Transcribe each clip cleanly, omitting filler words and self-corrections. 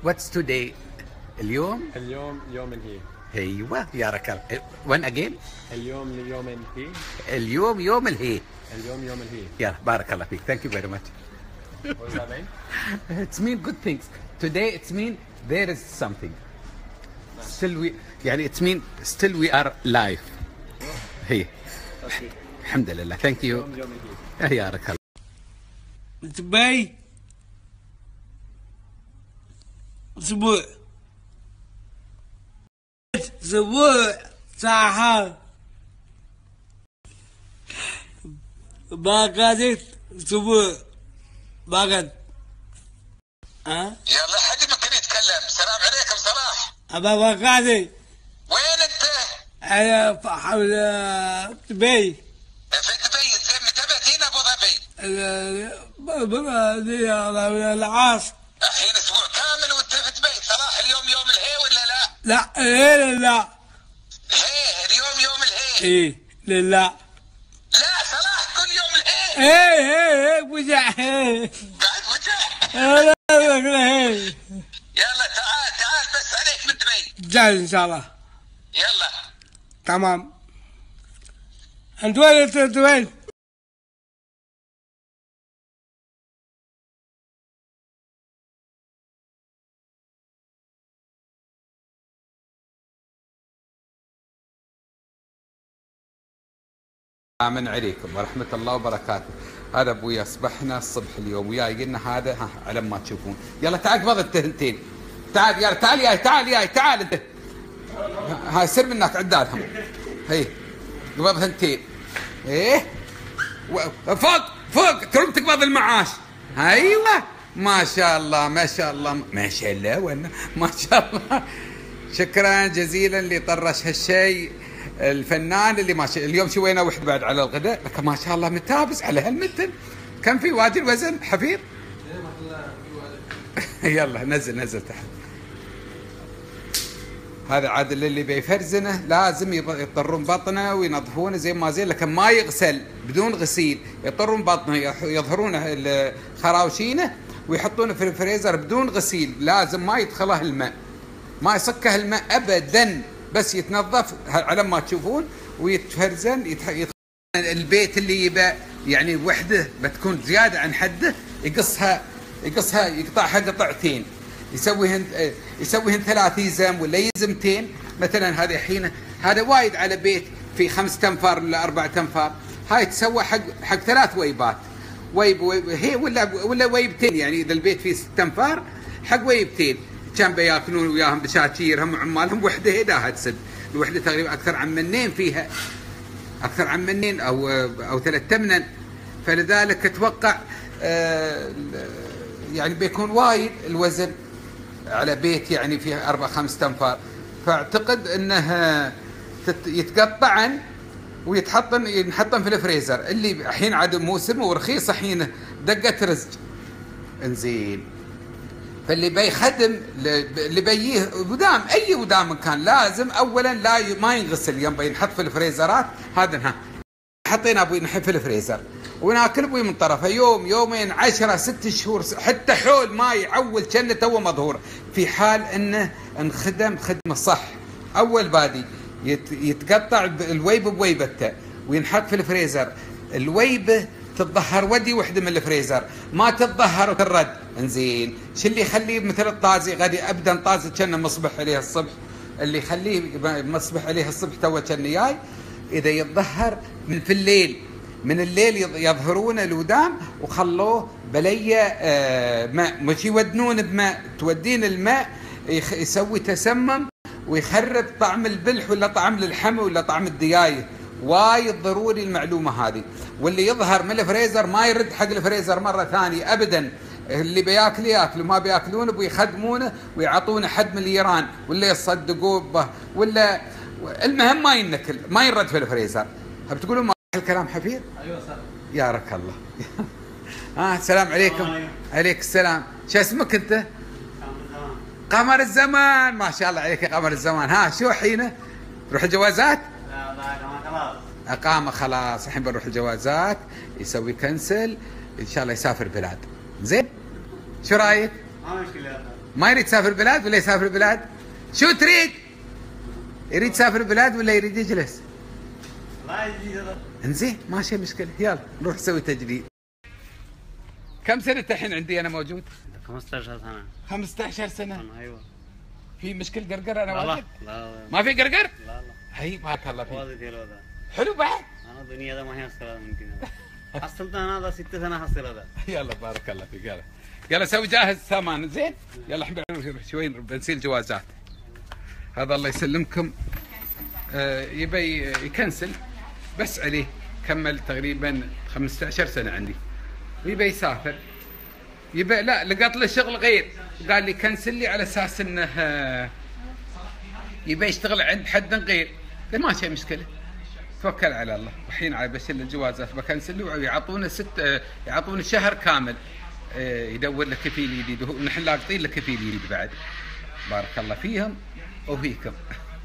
What's today? اليوم يوم هي. ايوه يا ركال. When again? اليوم يوم هي. اليوم يوم الهي. اليوم يوم الهي. يلا بارك الله فيك. Thank you very much. What does that mean? It's mean good things. Today it's mean there is something. Still we يعني it's mean still we are live. هي. الحمد لله. Thank you. يوم الهي. يا ركال. دبي اسبوع ساحة باقات اسبوع باقات يلا حد ممكن يتكلم. السلام عليكم صلاح. ابا باقاتي وين انت؟ انا في حول دبي في دبي. زين متى بتجينا ابو ظبي؟ العاص الحين اسبوع كامل وانت في دبي. صلاح اليوم يوم الهي ولا لا؟ لا لا هي اليوم يوم الهي. ايه لا لا صلاح كل يوم الهي. ايه وجع بعد وجع. ايه يلا تعال بس عليك من دبي. جاهز ان شاء الله. يلا تمام. انت وين؟ السلام عليكم ورحمة الله وبركاته. هذا ابوي اصبحنا الصبح اليوم وياي قلنا هذا على ما تشوفون. يلا تعال قبض التهنتين. تعال يلا تعال انت. هاي سر منك عدادهم. هي قبض ثنتين. ايه فوق تروم تقبض المعاش. ايوه ما شاء الله ما شاء الله وين ما شاء الله. شكرا جزيلا اللي طرش هالشيء الفنان اللي ماشي اليوم. سوينا وحده بعد على الغداء لكن ما شاء الله متابس على هالمتن. كم في وادي الوزن حفير؟ يلا نزل تحت. هذا عاد اللي بيفرزنه لازم يضطرون بطنه وينظفونه زي ما زين، لكن ما يغسل بدون غسيل. يضطرون بطنه يظهرونه خراوشينه ويحطونه في الفريزر بدون غسيل. لازم ما يدخله الماء، ما يصكه الماء ابدا، بس يتنظف على ما تشوفون ويتفرزن. البيت اللي يبى يعني وحده بتكون زياده عن حده يقصها يقطعها قطعتين، يسويهن 3 يزم ولا يزمتين مثلا. هذه الحين هذا وايد على بيت في 5 أنفار ولا 4 أنفار. هاي تسوى حق 3 ويبات. ويب هي ولا ويبتين. يعني اذا البيت فيه 6 أنفار حق ويبتين كان بياكلون وياهم بشاكيرهم وعمالهم. وحده هداها تسد الوحده تقريبا اكثر عن منين فيها، اكثر عن منين او 3 منن. فلذلك اتوقع يعني بيكون وايد الوزن على بيت يعني فيه 4-5 أنفار. فاعتقد انه يتقطعن وينحطن في الفريزر. اللي الحين عاد موسم ورخيص الحين دقه رزق. انزين فاللي بيخدم اللي بييه ودام اي ودام كان لازم اولا ما ينغسل يوم بينحط في الفريزرات. هذا حطينا ابوي نحط في الفريزر وناكل ابوي من طرفه يوم يومين 10 6 شهور حتى حول ما يعول كأنه تو مظهور. في حال انه انخدم خدمه صح اول بادي يتقطع الويب بويبته وينحط في الفريزر. الويبه تتظهر ودي وحده من الفريزر ما تتظهر وترد. انزين شو اللي يخليه مثل الطازي غادي ابدا طازي كأنه مصبح عليه الصبح. اللي يخليه مصبح عليه الصبح تو كأنه جاي اذا يتظهر من الليل يظهرون الودام وخلوه بليه ماء. مش يودنون بماء، تودين الماء يسوي تسمم ويخرب طعم البلح ولا طعم اللحم ولا طعم الديايه. وايد ضروري المعلومه هذه. واللي يظهر من الفريزر ما يرد حق الفريزر مره ثانيه ابدا. اللي بياكل ياكلوا، ما بياكلونه بيخدمونه ويعطونه حد من الايران ولا يصدقوه به ولا المهم ما ينكل ما يرد في الفريزر. بتقولون ما الكلام حفير؟ ايوه صح. يا رك الله. السلام عليكم. عليك السلام. شو اسمك انت؟ قمر الزمان. ما شاء الله عليك يا قمر الزمان. شو حينه؟ تروح الجوازات؟ لا خلاص. اقامه خلاص. الحين بنروح الجوازات يسوي كنسل ان شاء الله يسافر بلاد. زين؟ شو رايك؟ ما مشكله. ما يريد يسافر البلاد ولا يسافر البلاد؟ شو تريد؟ يريد يسافر البلاد ولا يريد يجلس؟ لا يجي هذا. انزين ماشي مشكلة، يلا نروح نسوي تجديد. كم سنة الحين عندي أنا موجود؟ 15 سنة. 15 سنة. ايوه. في مشكلة قرقر أنا واحد؟ لا ما في قرقر؟ لا لا. هي بارك الله فيك. واضح الوضع. حلو بعد؟ انا دنيا ده ما هي حصل ممكن. حصلت انا هذا 6 سنة حصل هذا. يلا بارك الله فيك، يلا يلا سوي جاهز سامان زين. يلا الحين بنروح شوي بنسيل جوازات. هذا الله يسلمكم يبي يكنسل بس عليه كمل تقريبا 15 سنة عندي ويبي يسافر، يبي لا لقط له شغل غير، قال لي كنسل لي على اساس انه يبي يشتغل عند حد غير. قلت ما شيء مشكلة، توكل على الله. والحين على بشيل الجوازات بكنسل له ويعطونا يعطونا شهر كامل يدور له كفيل جديد، ونحن لاقطين له كفيل جديد بعد. بارك الله فيهم وفيكم.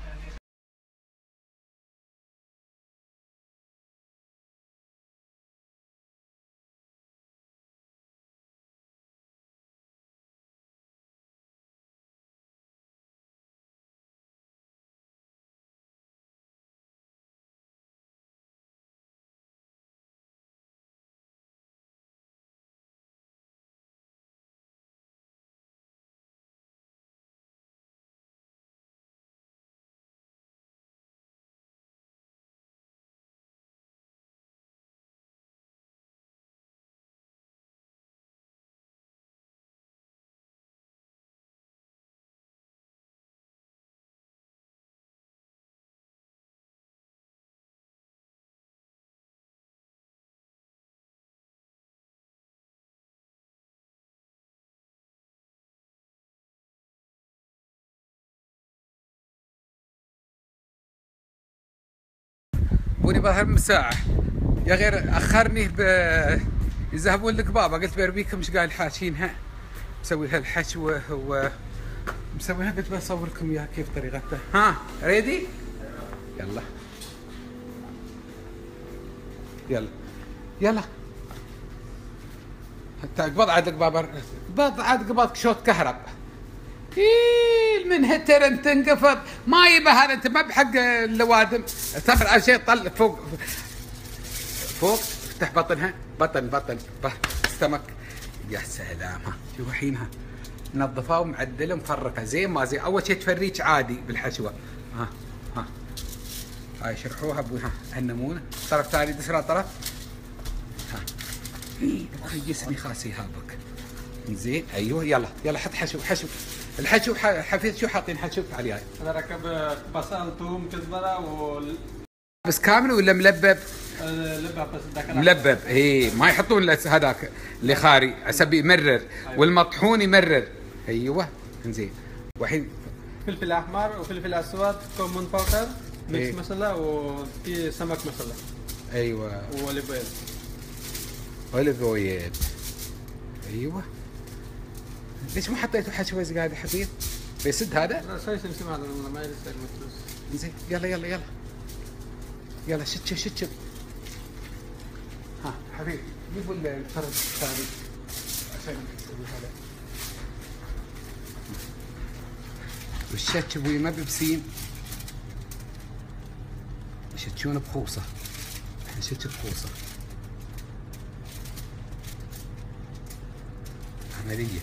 بوني بظهر من ساعة يا غير أخرني يذهبون لك بابا، قلت بربيكم مش قاعد حاشينها مسوي لها الحشوة مسويها، قلت بصور لكم اياها كيف طريقتها. ها ريدي؟ يلا يلا يلا حتى قبض عاد لك بابا، قبض عاد قبضك شوط كهرب. من هتر انت انقفض ما يبه هذا، انت ما بحق اللوادم. صبر على شيء طل فوق فوق افتح بطنها، بطن استمك. يا سلام، ها شوف الحين نظفها ومعدله ومفرقه زين ما زين. اول شيء تفريج عادي بالحشوه. ها هاي شرحوها ابوها النمونه. طرف ثاني دسرة طرف. ها جسمي خاسي هابك زين. ايوه يلا حط حشو. الحشو حفيظ شو حاطين حشو على هاي؟ انا ركب بصل ثوم كزبره بس كامل ولا ملبب؟ لبها بس ملبب. اي ما يحطون هذاك اللي خاري عسبي يمرر. والمطحون يمرر. ايوه زين. والحين فلفل احمر وفلفل اسود كمون باودر ميكس مسله وفي سمك مسله. ايوه اوليف اويل. ايوه ليش ما حطيتوا حشوه زياده حفيظ؟ بيسد هذا؟ لا شوي سمسم هذا ما يصير متروس. زين يلا شتشب. ها حبيبي جيبوا الفرد الثاني عشان نسوي هذا. والشتش ابوي ما ببسين، يشتشون بخوصه. احنا نشتش بخوصه عمليه.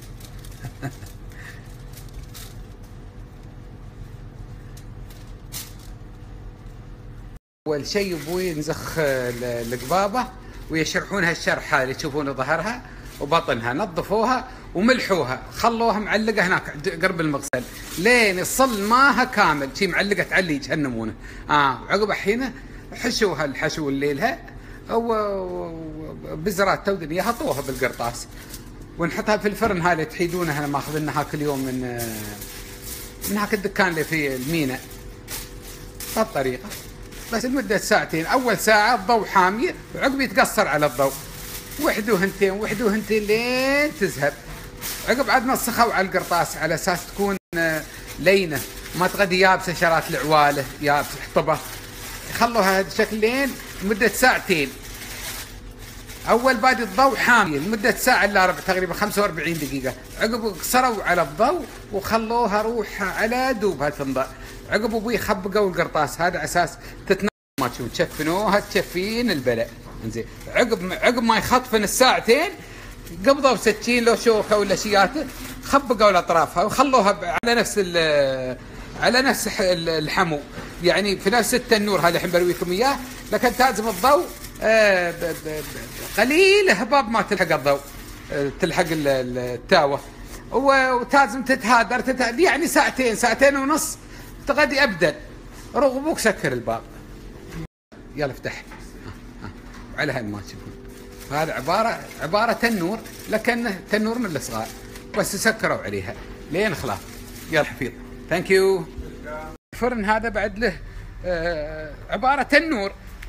اول شيء ابوي نزخ القبابه ويشرحونها الشرح اللي تشوفونه ظهرها وبطنها، نظفوها وملحوها، خلوها معلقه هناك قرب المغسل لين يصل ماها كامل، شي معلقه تعليج هالنمونه. وعقب الحين حشوها الحشو الليلها وبزرات تودن اياها طوها بالقرطاس ونحطها في الفرن. هذه تحيدونها ماخذ لنا كل يوم من هاك الدكان اللي في المينا بهالطريقه. بس لمده ساعتين، اول ساعه الضوء حامي وعقب يتقصر على الضوء، وحده وهنتين لين تذهب. عقب عاد نسخوا على القرطاس على اساس تكون لينه ما تغدي يابسه، شرات العواله يابسه حطبه. خلوها هذا الشكل لين مده ساعتين. اول بادي الضوء حامي لمده ساعه الا ربع تقريبا 45 دقيقه، عقب قصروا على الضوء وخلوها روح على دوبها تنضع، عقب ابوي خبقوا القرطاس هذا على اساس تتنظم ما تشوف، تشفنوها تشفين البلاء. انزين عقب ما يخطفن الساعتين قبضوا سكين لو شوكه ولا شياته، خبقوا الاطرافها وخلوها على نفس الحمو، يعني في نفس التنور هذا الحين برويكم اياه، لكن تلزم الضوء قليل هباب ما تلحق الضوء، تلحق التاوه، وتلزم تتهادر يعني ساعتين ونص تغدي ابدا. رغبوك سكر الباب، يلا افتح على هاي ما تشوفون. هذا عباره تنور، لكنه تنور من الصغار بس سكروا عليها لين خلاص. يلا حفيظ ثانك يو. الفرن هذا بعد له عباره تنور،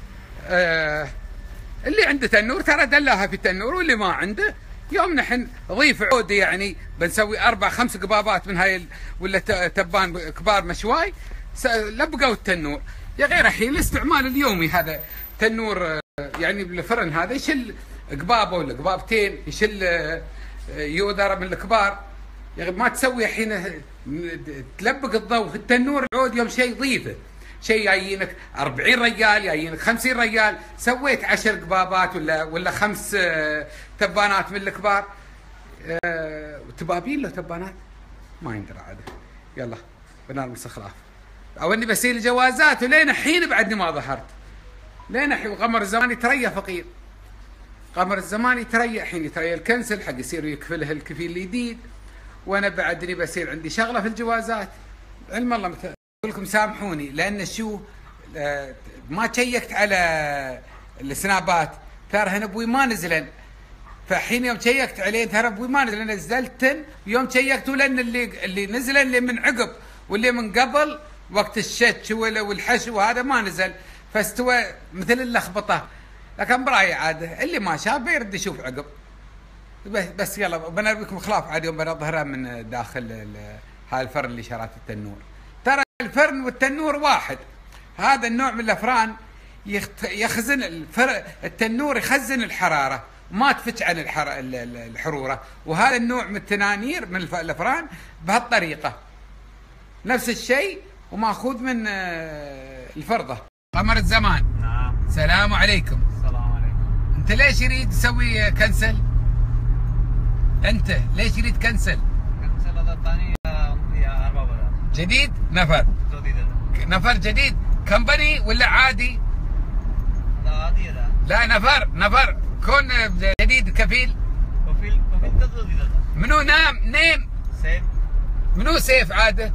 اللي عنده تنور ترى دلاها في التنور، واللي ما عنده يوم نحن ضيف عود يعني بنسوي 4-5 قبابات من هاي ولا تبان كبار مشواي لبقوا التنور. يا غير الحين الاستعمال اليومي هذا تنور يعني بالفرن هذا يشل قبابه ولا قبابتين، يشل يودر من الكبار. يا ما تسوي الحين تلبق الضوء في التنور العود يوم شيء ضيفه، شيء جايينك 40 ريال جايينك 50 ريال، سويت 10 قبابات ولا 5 تبانات من الكبار، تبابين له تبانات ما يندرى عاد. يلا بنرمس خلاف او اني بسيل جوازات، ولين الحين بعدني ما ظهرت، لين الحين. وقمر الزمان يتريى فقير، قمر الزمان يتريى الحين، يتريى الكنسل حق يصير يكفله الكفيل الجديد، وانا بعدني بصير عندي شغله في الجوازات. علم الله اقول لكم سامحوني، لان شو ما شيكت على السنابات، ترى هنا ابوي ما نزلن، فحين يوم شيكت عليه ترى ابوي ما نزلن، نزلتن يوم شيكتوا، لان اللي نزلن اللي من عقب واللي من قبل وقت الشتش والحشو هذا ما نزل، فاستوى مثل اللخبطه. لكن برايي عاده اللي ما شاف بيرد يشوف عقب بس. يلا بنوريكم خلاف عاد يوم بنظهرها من داخل هاي الفرن اللي شرات التنور. ترى الفرن والتنور واحد، هذا النوع من الافران يخزن التنور يخزن الحراره ما تفتش عن الحروره، وهذا النوع من التنانير من الافران بهالطريقه نفس الشيء وماخوذ من الفرضه. قمر الزمان نعم. السلام عليكم. السلام عليكم. انت ليش يريد تسوي كنسل؟ انت ليش يريد كنسل؟ كنسل هذا الثاني 4 بدل جديد نفر جديد هذا. نفر جديد كمباني ولا عادي؟ لا عادي هذا. لا نفر كون جديد كفيل. كفيل جديد هذا. منو نيم؟ سيف. منو سيف عاده؟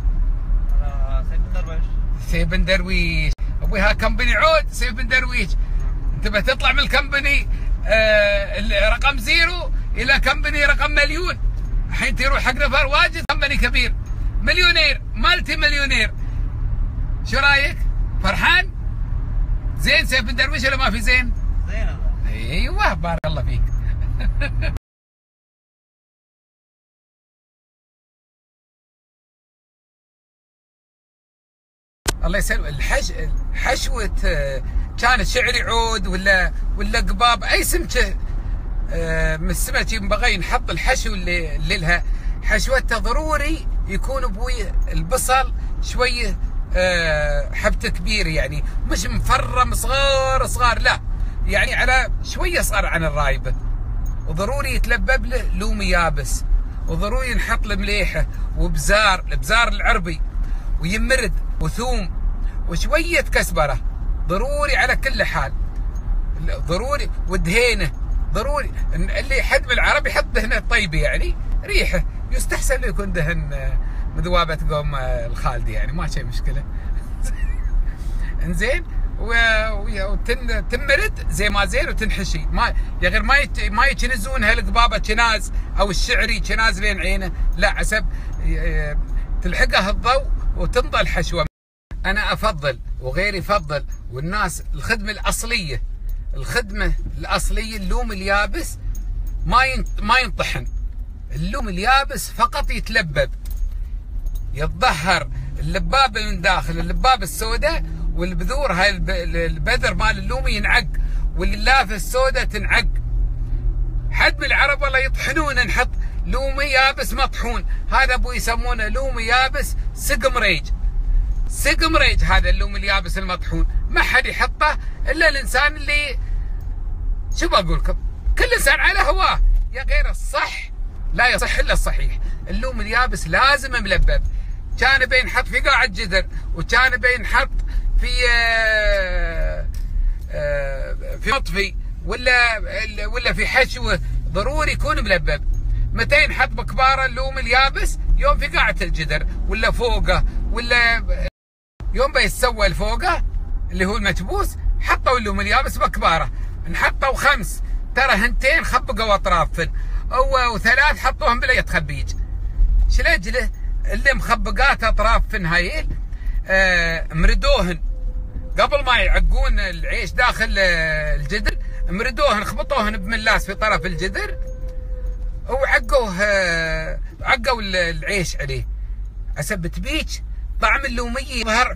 سيف بن درويش. سيف بن درويش. ابوي ها كمباني عود سيف بن درويش. انت بتطلع من الكمباني رقم 0 الى كمباني رقم مليون، الحين تروح حق نفر واجد كمباني كبير مليونير مالتي مليونير. شو رايك؟ فرحان؟ زين سيف بن درويش ولا ما في زين؟ زين هذا. ايوه بارك الله فيك. الله يسلمك. حشوة كانت شعري عود ولا قباب اي سمكه من السمك ينبغي نحط الحشو اللي لها حشوتها ضروري يكون ابوي البصل شويه حبته كبير، يعني مش مفرم صغار لا، يعني على شويه صغار عن الرايبه، وضروري يتلبب له لومي يابس، وضروري نحط له مليحه وبزار البزار العربي ويمرد وثوم وشويه كزبره ضروري على كل حال، ضروري ودهينه ضروري. اللي يحد بالعرب يحط دهنه طيبه يعني ريحه، يستحسن له يكون دهن مذوبه قوم الخالدي يعني ما شيء مشكله. انزين وتمرد زي ما زين وتنحشي، ما يا غير ما يكنزونها القبابه كناز او الشعري كناز لين عينه، لا عسب تلحقها الضوء وتنضل حشوه. انا افضل وغيري يفضل والناس الخدمه الاصليه اللوم اليابس ما ينطحن، اللوم اليابس فقط يتلبب، يتظهر اللبابه من داخل اللبابه السوداء والبذور هاي البذر مال اللومي ينعق واللافه السوداء تنعق. حد من العرب والله يطحنون، نحط لومي يابس مطحون، هذا ابو يسمونه لومي يابس سقمريج. سقمريج هذا اللوم اليابس المطحون، ما حد يحطه الا الانسان اللي شو بقول لكم، كل انسان على هواه. يا غير الصح لا يصح الا الصحيح. اللوم اليابس لازم ملبب، كان بينحط في قاع الجدر، وكان بينحط في مطفي ولا في حشوه، ضروري يكون ملبب. متى ينحط بكباره اللوم اليابس؟ يوم في قاعة الجدر ولا فوقه، ولا يوم بيتسوى الفوقه اللي هو المكبوس، حطوا اللوم اليابس بكباره. نحطوا 5، ترى هنتين خبقوا اطرافهن، او 3 حطوهم بلية خبيج. شلجله اللي مخبقات اطرافهن هايل مردوهن قبل ما يعقون العيش داخل الجدر، مردوهن خبطوهن بملاس في طرف الجدر، عقوا العيش عليه. عسب تبيج طعم اللومية يظهر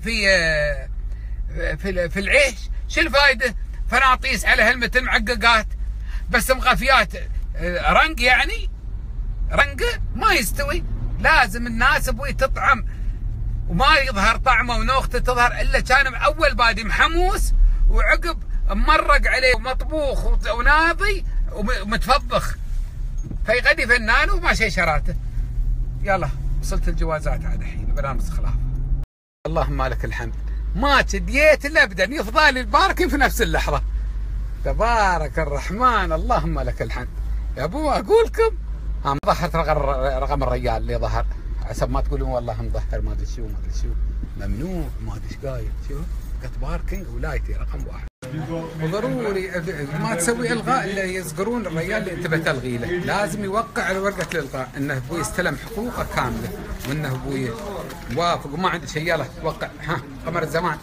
في العيش. شو الفايدة؟ فناطيس على هالمتن معققات بس مغفيات رنق، يعني رنقه ما يستوي. لازم الناس ابوي تطعم، وما يظهر طعمه ونوخته تظهر الا كان اول بادي محموس، وعقب ممرق عليه ومطبوخ وناضي ومتفضخ، فيغدي فنان وما شي شراته. يلا وصلت الجوازات عاد الحين برنامج خلاف. اللهم لك الحمد، ما تديت الا ابدا يفضى لي الباركن في نفس اللحظه. تبارك الرحمن، اللهم لك الحمد. يا ابو اقول لكم ظهرت رقم الرجال اللي ظهر، حسب ما تقولون والله مظهر ما ادري شو ما ادري شو، ممنوع ما ادري ايش قايل. شوف قط باركنج ولايتي رقم 1. وضروري ما تسوي الغاء الا يصقرون الرجال اللي انت بتلغي له، لازم يوقع على ورقه الالغاء انه ابوي استلم حقوقه كامله، وانه ابوي موافق وما عنده شيء. يلا وقع. ها قمر الزمان.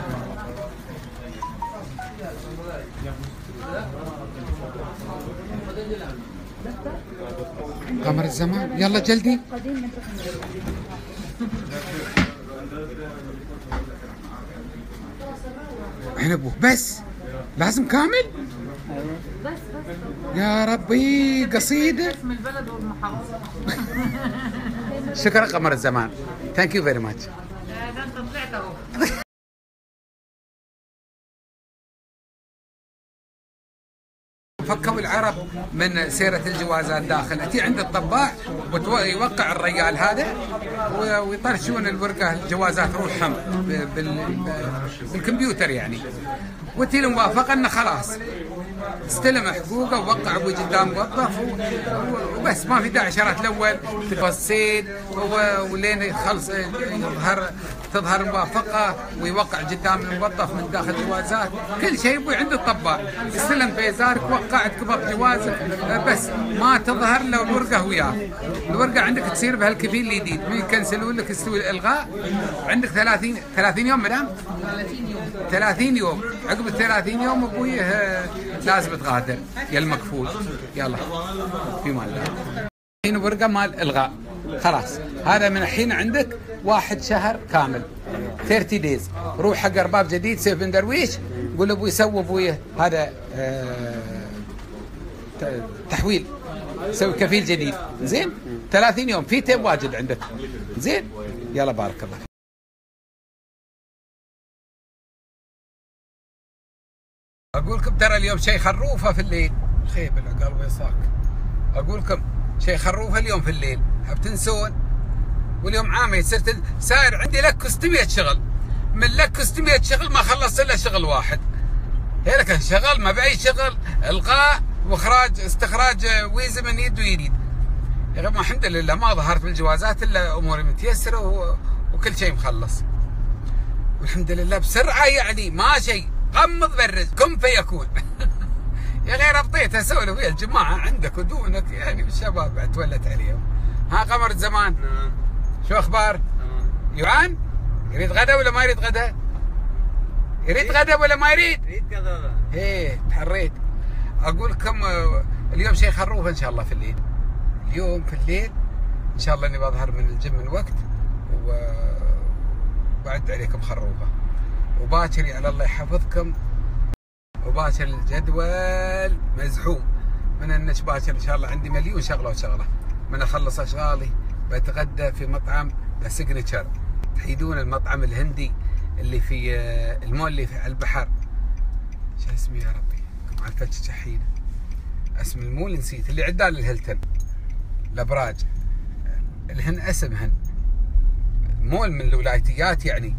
قمر الزمان يلا جلدي. هنا ابوه بس لازم كامل. بس يا ربي قصيده. اسم البلد والمحافظه. شكرا قمر الزمان، ثانك يو فيري ماتش. ده انت طلعت اهو. فكوا العرب من سيرة الجوازات داخل، أتي عند الطباع ويوقع الرجال هذا ويطرشون الورقة الجوازات روحهم بالكمبيوتر يعني، وتي الموافقة انه خلاص استلم حقوقه ووقع ابوي قدام موظف وبس، ما في داعي شرط الاول تفصيل ولين يخلص تظهر الموافقه ويوقع قدام الموظف من داخل الجوازات، كل شيء ابوي عند الطباع. استلم بيزارك وقعت كبر جوازك بس ما تظهر له الورقه وياه. الورقه عندك تصير بهالكفيل الجديد، من يكنسلون لك يستوي الالغاء عندك 30 يوم مدام 30 يوم. عقب ال 30 يوم ابوي لازم تغادر يا المكفول. يلا في مال الحين ورقه مال الغاء خلاص. هذا من الحين عندك 1 شهر كامل 30 دايز. روح حق ارباب جديد سيف بن درويش قول ابوي سوي ابوي هذا تحويل، سوي كفيل جديد زين. 30 يوم في تيب واجد عندك زين. يلا بارك الله. اقول لكم ترى اليوم شيء خروفه في الليل، خيب العقال ويصاك. اقول لكم شيء خروفه اليوم في الليل، بتنسون. واليوم عامي صرت ساير عندي لك 600 شغل، من لك 600 شغل ما خلصت الا شغل واحد. هي لك شغل ما باي شغل، الغاء واخراج استخراج ويزا من يد ويد. يا رب الحمد لله ما ظهرت بالجوازات الا اموري متيسره وكل شيء مخلص والحمد لله بسرعه، يعني ما شيء غمض برز كن فيكون. يا غير ربطيت اسولف ويا الجماعه عندك ودونك يعني الشباب تولت عليهم. ها قمر الزمان شو اخبار؟ يوعان يريد غدا ولا ما يريد غدا؟ يريد غدا ولا ما يريد؟ يريد غدا. ايه تحريت. اقول لكم اليوم شيء خروف ان شاء الله في الليل. اليوم في الليل ان شاء الله اني بظهر من الجيم من وقت وبعد عليكم خروفه. وباكر على الله يحفظكم وباكر الجدول مزحوم من انك باكر ان شاء الله عندي مليون شغله وشغله. من اخلص اشغالي بتغدى في مطعم ذا سيجنتشر. تحيدون المطعم الهندي اللي في المول اللي على البحر، شو اسمه يا ربي؟ على الفتش شحينه. اسم المول نسيت، اللي عدال الهلتون الابراج الهن اسمهن مول من الولايتيات يعني.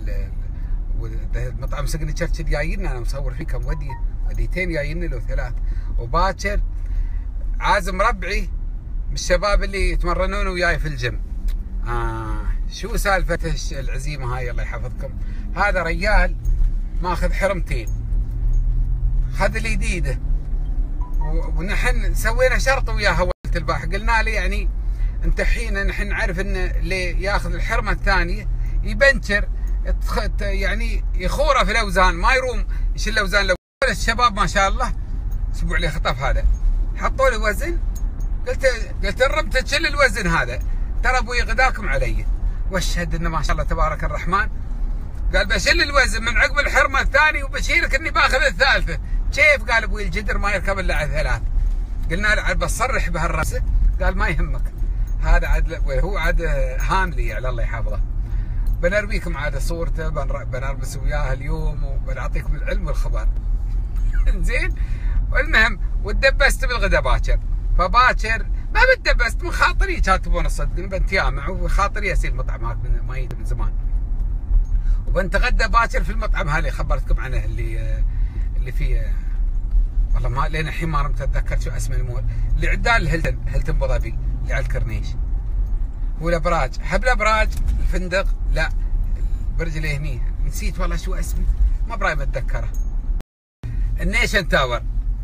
مطعم سيجنتشر جايين انا مصور فيه كم وديتين جايين له 3. وباكر عازم ربعي من الشباب اللي يتمرنون وياي في الجيم. شو سالفه العزيمه هاي الله يحفظكم؟ هذا ريال ماخذ حرمتين، خذ الجديده ونحن سوينا شرط وياها ولد الباحث، قلنا له يعني انت حين نحن نعرف ان اللي ياخذ الحرمه الثانيه يبنشر يعني يخوره في الاوزان ما يروم يشيل الاوزان. لو الشباب ما شاء الله الاسبوع اللي خطف هذا حطوا له وزن، قلت الرب تشيل الوزن هذا ترى ابوي غداكم علي، واشهد انه ما شاء الله تبارك الرحمن. قال بشيل الوزن من عقب الحرمه الثانيه وبشيرك اني باخذ الثالثه. كيف؟ قال ابوي الجدر ما يركب الا على 3. قلنا له عاد بصرح بهالراسه، قال ما يهمك هذا عاد هو عاد هاملي على الله يحفظه. بنرويكم عاد صورته بنربس وياه اليوم وبنعطيكم العلم والخبر. زين. والمهم ودبست بالغدا باكر، فباكر ما بتدبست من خاطري كانت تبون الصدق بنتيامع وخاطري اسير المطعم هاك ما يجي من زمان. وبنتغدى باكر في المطعم هذا اللي خبرتكم عنه اللي فيه والله ما لين الحين ما متذكر شو اسم المول اللي عدال الهلتون ابو ظبي اللي على الكورنيش. هو الابراج، حب الابراج الفندق لا البرج اللي هني نسيت والله شو اسمه ما براي متذكره. النيشن تاور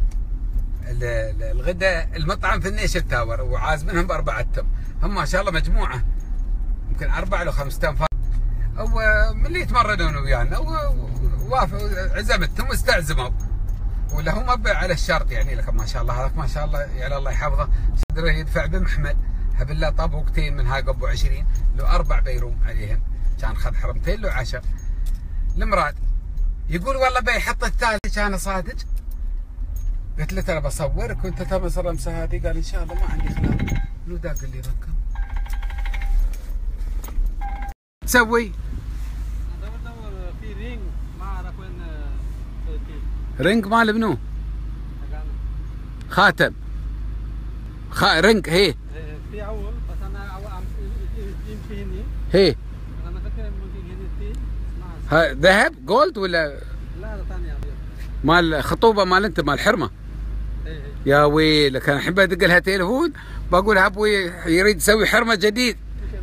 الغداء المطعم في النيشن تاور وعازمينهم باربعتهم، هم ما شاء الله مجموعه يمكن 4 أو 5 تنفار ومن اللي يتمرنون ويانا ووافقوا عزمتهم واستعزموا ولا هم على الشرط يعني. لكن ما شاء الله هذاك ما شاء الله يعني الله يحفظه صدره يدفع بمحمل هبله طاب وقتين من هاي قبو 20 لو 4 بيروم عليهم كان خذ حرمتين لو 10. المراد يقول والله بيحط الثالث كان صادق. قلت له ترى بصورك وانت تمس الرمسه هذه. قال ان شاء الله ما عندي خلاف. منو داق اللي ركب؟ تسوي؟ ادور في رينج ما اعرف وين رينج مال منو؟ خاتم رينج هي في اول بس انا يمشي هني هي انا فاكر ممكن هني في ذهب جولد ولا لا هذا ثاني ابيض مال خطوبه مال انت مال حرمه. يا ويلك انا احب ادق لها تليفون بقول ابوي يريد يسوي حرمه جديد.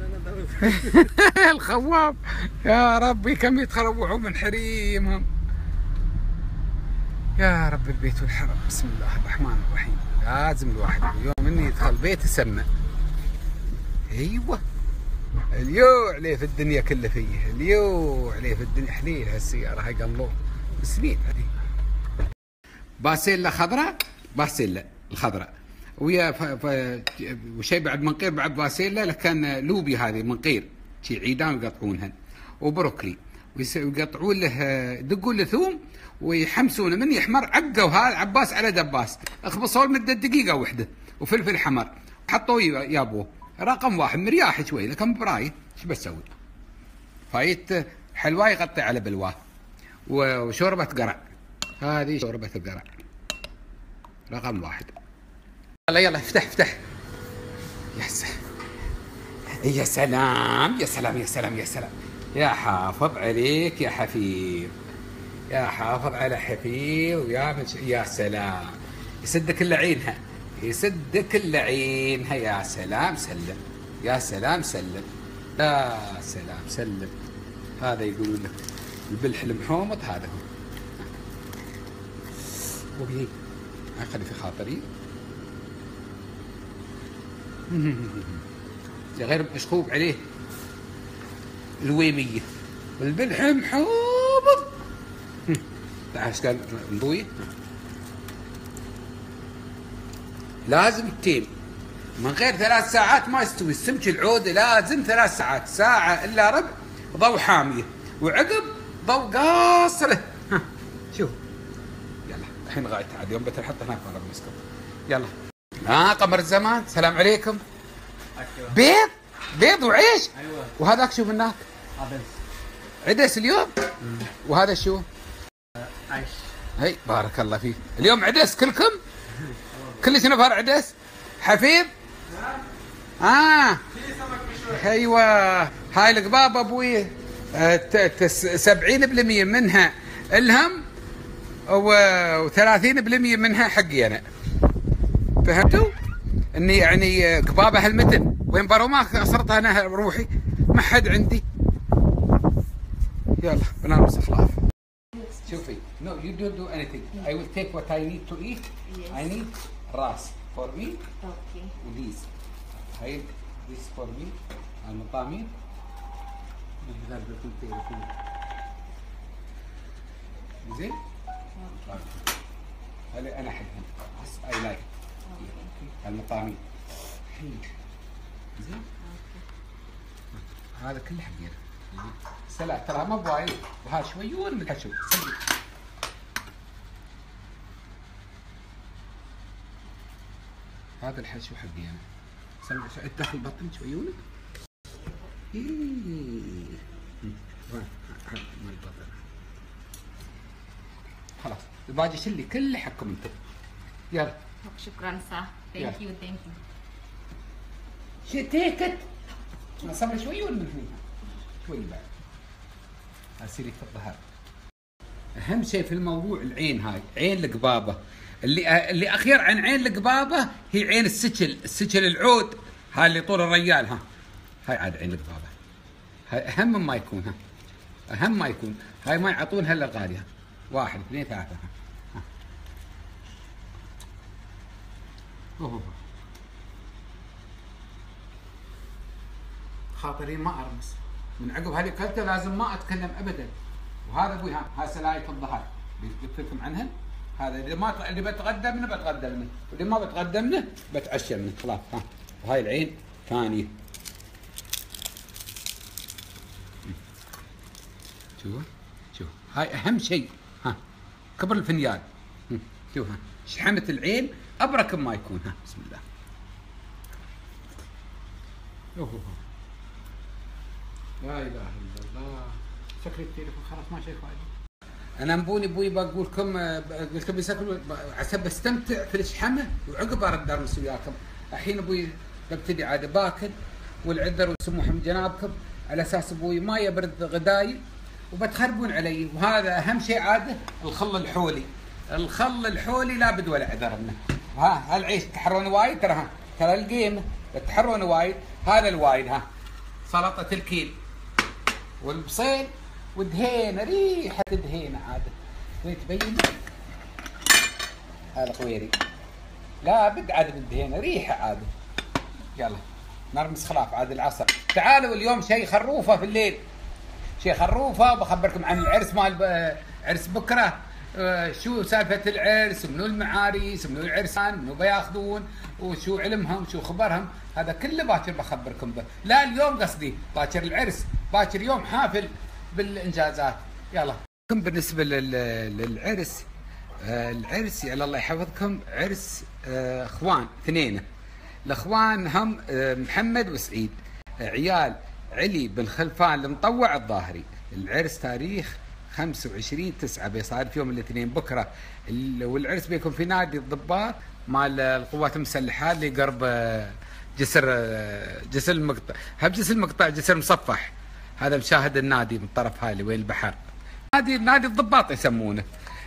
الخواب يا ربي كم يتخربوا من حريمهم. يا رب البيت والحرم. بسم الله الرحمن الرحيم. لازم الواحد يوم اني يدخل بيت يسمع. ايوه اليو عليه في الدنيا كله فيه، اليو عليه في الدنيا حليل هالسياره هاي قملوه بسمين هذه. باسيلا خضراء، باسيلا الخضراء ويا وشي بعد منقير بعد باسيلا لكان لوبي هذه منقير شي عيدان يقطعونها وبروكلي ويقطعون له يدقون له ثوم ويحمسونه من يحمر عقوا هذا عباس على دباس اخبصوا لمده دقيقه واحده وفلفل حمر حطوه يا ابوه رقم 1 مرياح شوي لكن براي ايش بسوي؟ فايت حلوه يغطي على بلواه وشوربه قرع. هذه شوربه القرع رقم 1. يلا افتح يا سلام يا سلام يا سلام يا سلام يا حافظ عليك يا حفيظ، يا حافظ على حفيظ يا سلام يسدك الا عينها يسدك الا عينها. يا سلام سلم يا سلام سلم يا سلام سلم. هذا يقولون لك البلح المحومط هذا هو وبيه خلي في خاطري غير مشخوب عليه الويميه والبلح محومط. ايش قال مضوي؟ لازم تيم من غير 3 ساعات ما يستوي السمك العوده، لازم 3 ساعات، ساعه الا ربع ضوء حاميه وعقب ضوء قاصره. شوف يلا الحين غايت عاد يوم بتحط هناك ورا المسكب. يلا قمر الزمان، السلام عليكم. بيض وعيش. ايوه. وهذاك شو منك؟ عدس اليوم. وهذا شو؟ عيش. هي بارك الله فيك. اليوم عدس كلكم؟ كل نفر عدس؟ حفيظ؟ ايوه. هاي القباب ابوي 70% منها الهم و30% منها حقي انا. فهمتوا؟ اني يعني قبابه هالمتن، وين برو ما صرت انا روحي، ما حد عندي. يلا بنلبس خلاف. شوفي، no you don't do anything. I will take what I need to eat. Yes. I need rice for me. Okay. وديز. هاي this for me. المطامين. زين؟ هذا انا احبهم. I like it. المطامين. زين؟ هذا كله حقينا. سلع ترى ما بوايد، وهذا شويون من الحشو. هذا الحشو حقي انا. سمع تدخل بطن شويونك. مال البطن. خلاص الباقي شلي كله حقكم انتم. يلا. شكرا صح. Yeah. Thank you. شتيكت. صار شويون من هنا. شوي بعد. هسيري في الظهر. اهم شيء في الموضوع العين هاي، عين القبابه. اللي اخير عن عين القبابه هي عين السجل العود، هاي اللي طول الريال. هاي عاد عين القبابه. هاي اهم ما يكون. اهم ما يكون. هاي ما يعطونها الا غاليه. 1 2 3. خاطري ما ارمس. من عقب هذه كلته لازم ما اتكلم ابدا. وهذا ابوي هاي سلايف الظهر قلت لكم عنها. هذا اللي بتغدى منه بتغدى منه، واللي ما بتغدى منه بتعشى منه. خلاص. وهاي العين ثانيه. شوف هاي اهم شيء. كبر الفنيان. شوف شحمة العين ابرك ما يكون. بسم الله. لا اله الا الله. شكل التليفون خلاص ما شيء فايده. انا ابوي بقول لكم، قلت لكم بيسكروا عسب استمتع في الشحمه، وعقب ارد ارمس وياكم. الحين ابوي ببتدي عاد باكل والعذر وسموحهم جنابكم، على اساس ابوي ما يبرد غداي وبتخربون علي. وهذا اهم شيء عاده الخل الحولي. الخل الحولي لابد ولا عذر منه. هالعيش تحرون وايد ترى. ترى القيمه تحرون وايد. هذا الوايد. سلطه الكيل والبصيل ودهينه، ريحه دهينه عاده. وين تبين؟ هذا قويري لابد عاد الدهينه ريحه عاده. يلا نرمس خلاف عاد العصر. تعالوا اليوم شيء خروفه في الليل. شيء خروفه بخبركم عن العرس مال عرس بكره. شو سالفه العرس، منو المعاريس، منو العرسان، منو بياخذون، وشو علمهم، شو خبرهم. هذا كله باكر بخبركم به. لا اليوم قصدي باكر العرس، باكر يوم حافل بالانجازات. يلا. بالنسبه للعرس، العرس يعني الله يحفظكم عرس اخوان 2. الاخوان هم محمد وسعيد، عيال علي بن خلفان المطوع الظاهري. العرس تاريخ 25/9 بيصير في يوم الاثنين بكره. والعرس بيكون في نادي الضباط مال القوات المسلحه اللي قرب جسر المقطع. جسر المقطع جسر مصفح. هذا مشاهد النادي من طرف هاي اللي وين البحر. نادي الضباط يسمونه.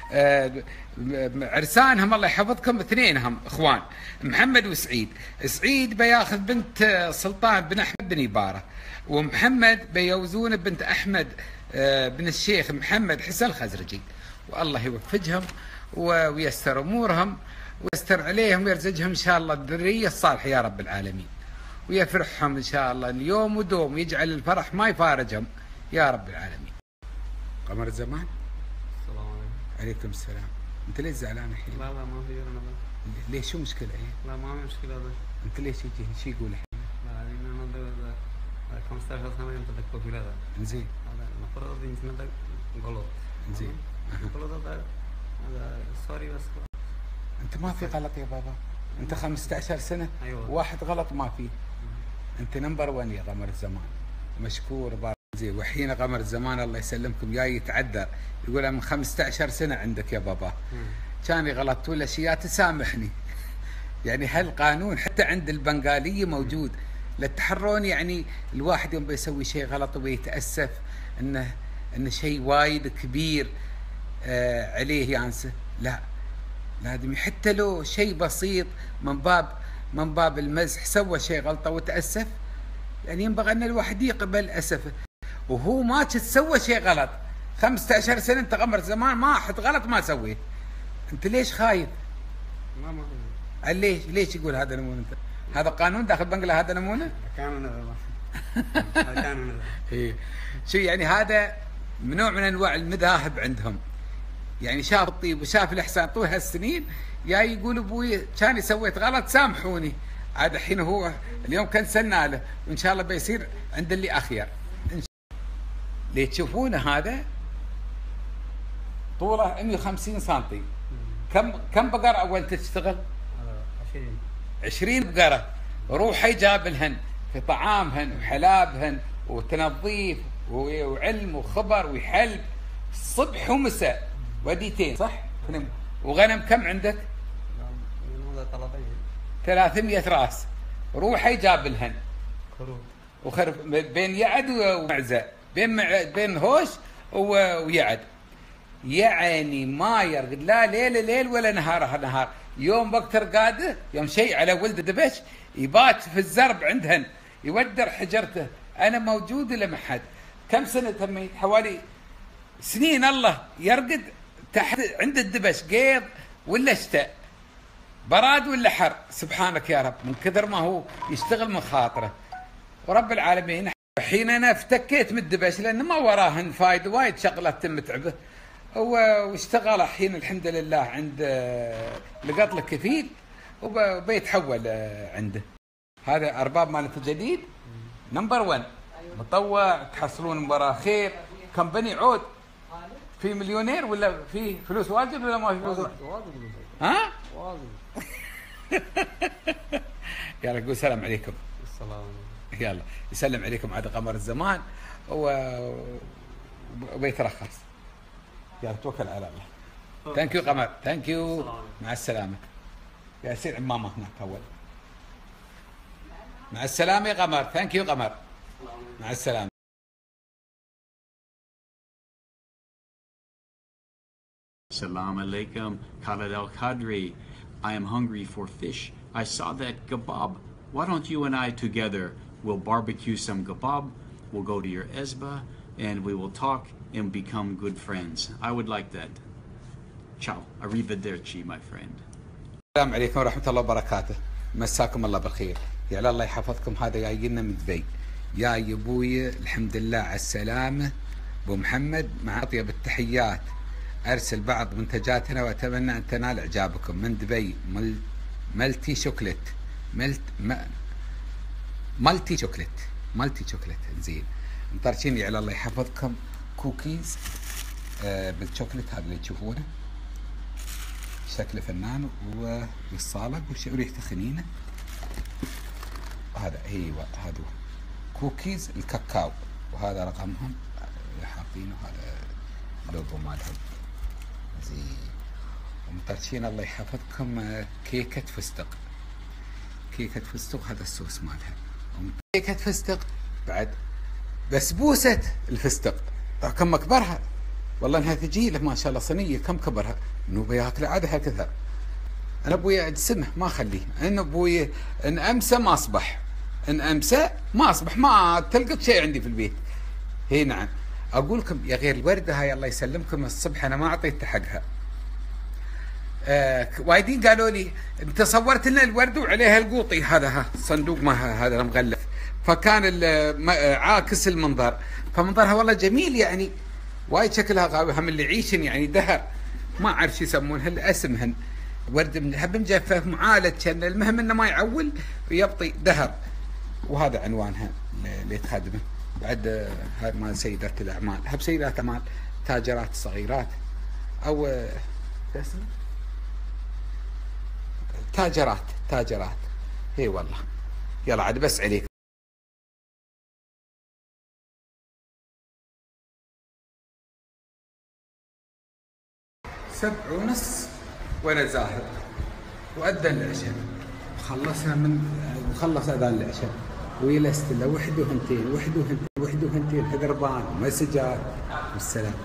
عرسانهم الله يحفظكم 2 هم اخوان، محمد وسعيد. سعيد بياخذ بنت سلطان بن احمد بن يباره، ومحمد بيوزون بنت احمد بن الشيخ محمد حسن الخزرجي. والله يوفقهم وييسر امورهم ويستر عليهم ويرزقهم ان شاء الله الذريه الصالحه يا رب العالمين، ويفرحهم ان شاء الله اليوم ودوم، يجعل الفرح ما يفارجهم يا رب العالمين. قمر الزمان. السلام عليكم. عليكم السلام. انت ليش زعلان الحين؟ لا ما في انا. ليش شو مشكله الحين؟ لا ما في مشكله. انت ليش يجي شو يقول الحين؟ لا انا 15 سنه يوم تذكر في هذا. زين. هذا المفروض يمكن غلط. زين. المفروض هذا هذا سوري بس. انت ما في غلط يا بابا، انت 15 سنه أيوة. واحد غلط ما في. انت نمبر 1 يا قمر الزمان، مشكور بارك زين. وحين قمر الزمان الله يسلمكم جاي يتعذر، يقول من 15 سنه عندك يا بابا كان غلطت ولا شيء تسامحني. يعني هالقانون حتى عند البنغاليه موجود، لا تحرون يعني الواحد يوم بيسوي شيء غلط وبيتاسف انه شيء وايد كبير عليه يانسه، لا لازم حتى لو شيء بسيط من باب المزح سوى شيء غلطه وتاسف، يعني ينبغي ان الواحد يقبل اسفه. وهو ما سوى شيء غلط 15 سنه، انت قمر زمان ما حد غلط ما سويه، انت ليش خايف؟ ما ليش يقول هذا نمونه؟ انت هذا قانون داخل بنغلا، هذا نمونه؟ قانون هذا قانون هذا. ايه شو يعني هذا نوع من انواع المذاهب عندهم، يعني شاف الطيب وشاف الاحسان طول هالسنين، يا يقول ابوي كان سويت غلط سامحوني، عاد الحين هو اليوم كنسلنا له وان شاء الله بيصير عند اللي اخير. اللي تشوفونه هذا طوله 150 سم. كم بقره اول تشتغل؟ 20 بقره. روحي جاب لهن في طعامهن وحلابهن وتنظيف وعلم وخبر وحلب صبح ومساء وديتين صح؟ وغنم كم عندك؟ 300 راس. روحي جاب لهن وخرف بين يعد ومعزة، بين هوش ويعد، يعني ما يرقد لا ليل ولا نهار. يوم وقت رقاده يوم شيء على ولد دبش يبات في الزرب عندهن يودر حجرته. انا موجود لما حد. كم سنه تميت؟ حوالي سنين. الله يرقد تحت عند الدبش قيض ولا شتاء، براد ولا حر، سبحانك يا رب من كثر ما هو يشتغل من خاطره. ورب العالمين حين انا افتكيت من الدبش لان ما وراهن فايده، وايد شغلات متعبه، واشتغل الحين الحمد لله عند لقط له كفيل وبيتحول عنده. هذا ارباب مالته جديد نمبر 1 مطوع، تحصلون مباراه خير. كمبني عود في مليونير ولا في فلوس واجد ولا ما في فلوس؟ واجد. ها؟ واجد. يلا قول سلام عليكم. السلام. يلا يسلم عليكم عاد قمر الزمان وبيترخص. يلا توكل على الله. ثانك يو قمر، ثانك يو، مع السلامه. يا سير عند ماما هناك اول. مع السلامه يا قمر، ثانك يو قمر، مع السلامه. Assalamu alaikum, Khalid Al Qadri. I am hungry for fish. I saw that kebab. Why don't you and I together will barbecue some kebab, we'll go to your ezba, and we will talk and become good friends. I would like that. Ciao. Arrivederci, my friend. السلام عليكم ورحمة الله وبركاته. مساكم الله بالخير. يا الله يحفظكم. هذا جاي لنا من دبي. يا ابوي الحمد لله على السلامة. ابو محمد مع اطيب التحيات. ارسل بعض منتجاتنا واتمنى ان تنال اعجابكم من دبي. ملتي شوكليت. مالتي شوكليت زين. مطرشين على الله يحفظكم كوكيز بالشوكليت. هذا اللي تشوفونه شكله فنان والصالق وريحته خنينه. هذا ايوه هذا كوكيز الكاكاو، وهذا رقمهم حاطينه، هذا اللوجو مالهم زين. ومطرشين الله يحفظكم كيكه فستق. هذا الصوص مالها. كيكه فستق بعد بسبوسه الفستق. كم اكبرها والله انها ثقيله ما شاء الله، صينيه كم كبرها. انه بياكل عاد هكذا. انا ابوي اجسمه ما اخليه، ان ابوي ان امسى ما اصبح، ما تلقط شيء عندي في البيت. هي نعم اقول لكم يا غير الورده هاي الله يسلمكم الصبح انا ما اعطيته حقها. وايدين قالوا لي انت صورت لنا الورده وعليها القوطي، هذا صندوق ما هذا مغلف، فكان عاكس المنظر، فمنظرها والله جميل يعني وايد شكلها قوي. هم اللي يعيشن يعني دهر ما اعرف شو يسمونها الاسمهن، ورد من حب مجفف معالج، كان المهم انه ما يعول ويبطي دهر. وهذا عنوانها اللي تخدمه. بعد هاي مال سيدات الاعمال، هب سيدات اعمال تاجرات صغيرات او اسمه تاجرات. اي والله. يلا عاد بس عليك. 7:30 وانا زاهد، وأذن العشاء، وخلص أذان العشاء، وجلست له وحده حذربان ومسجات والسلام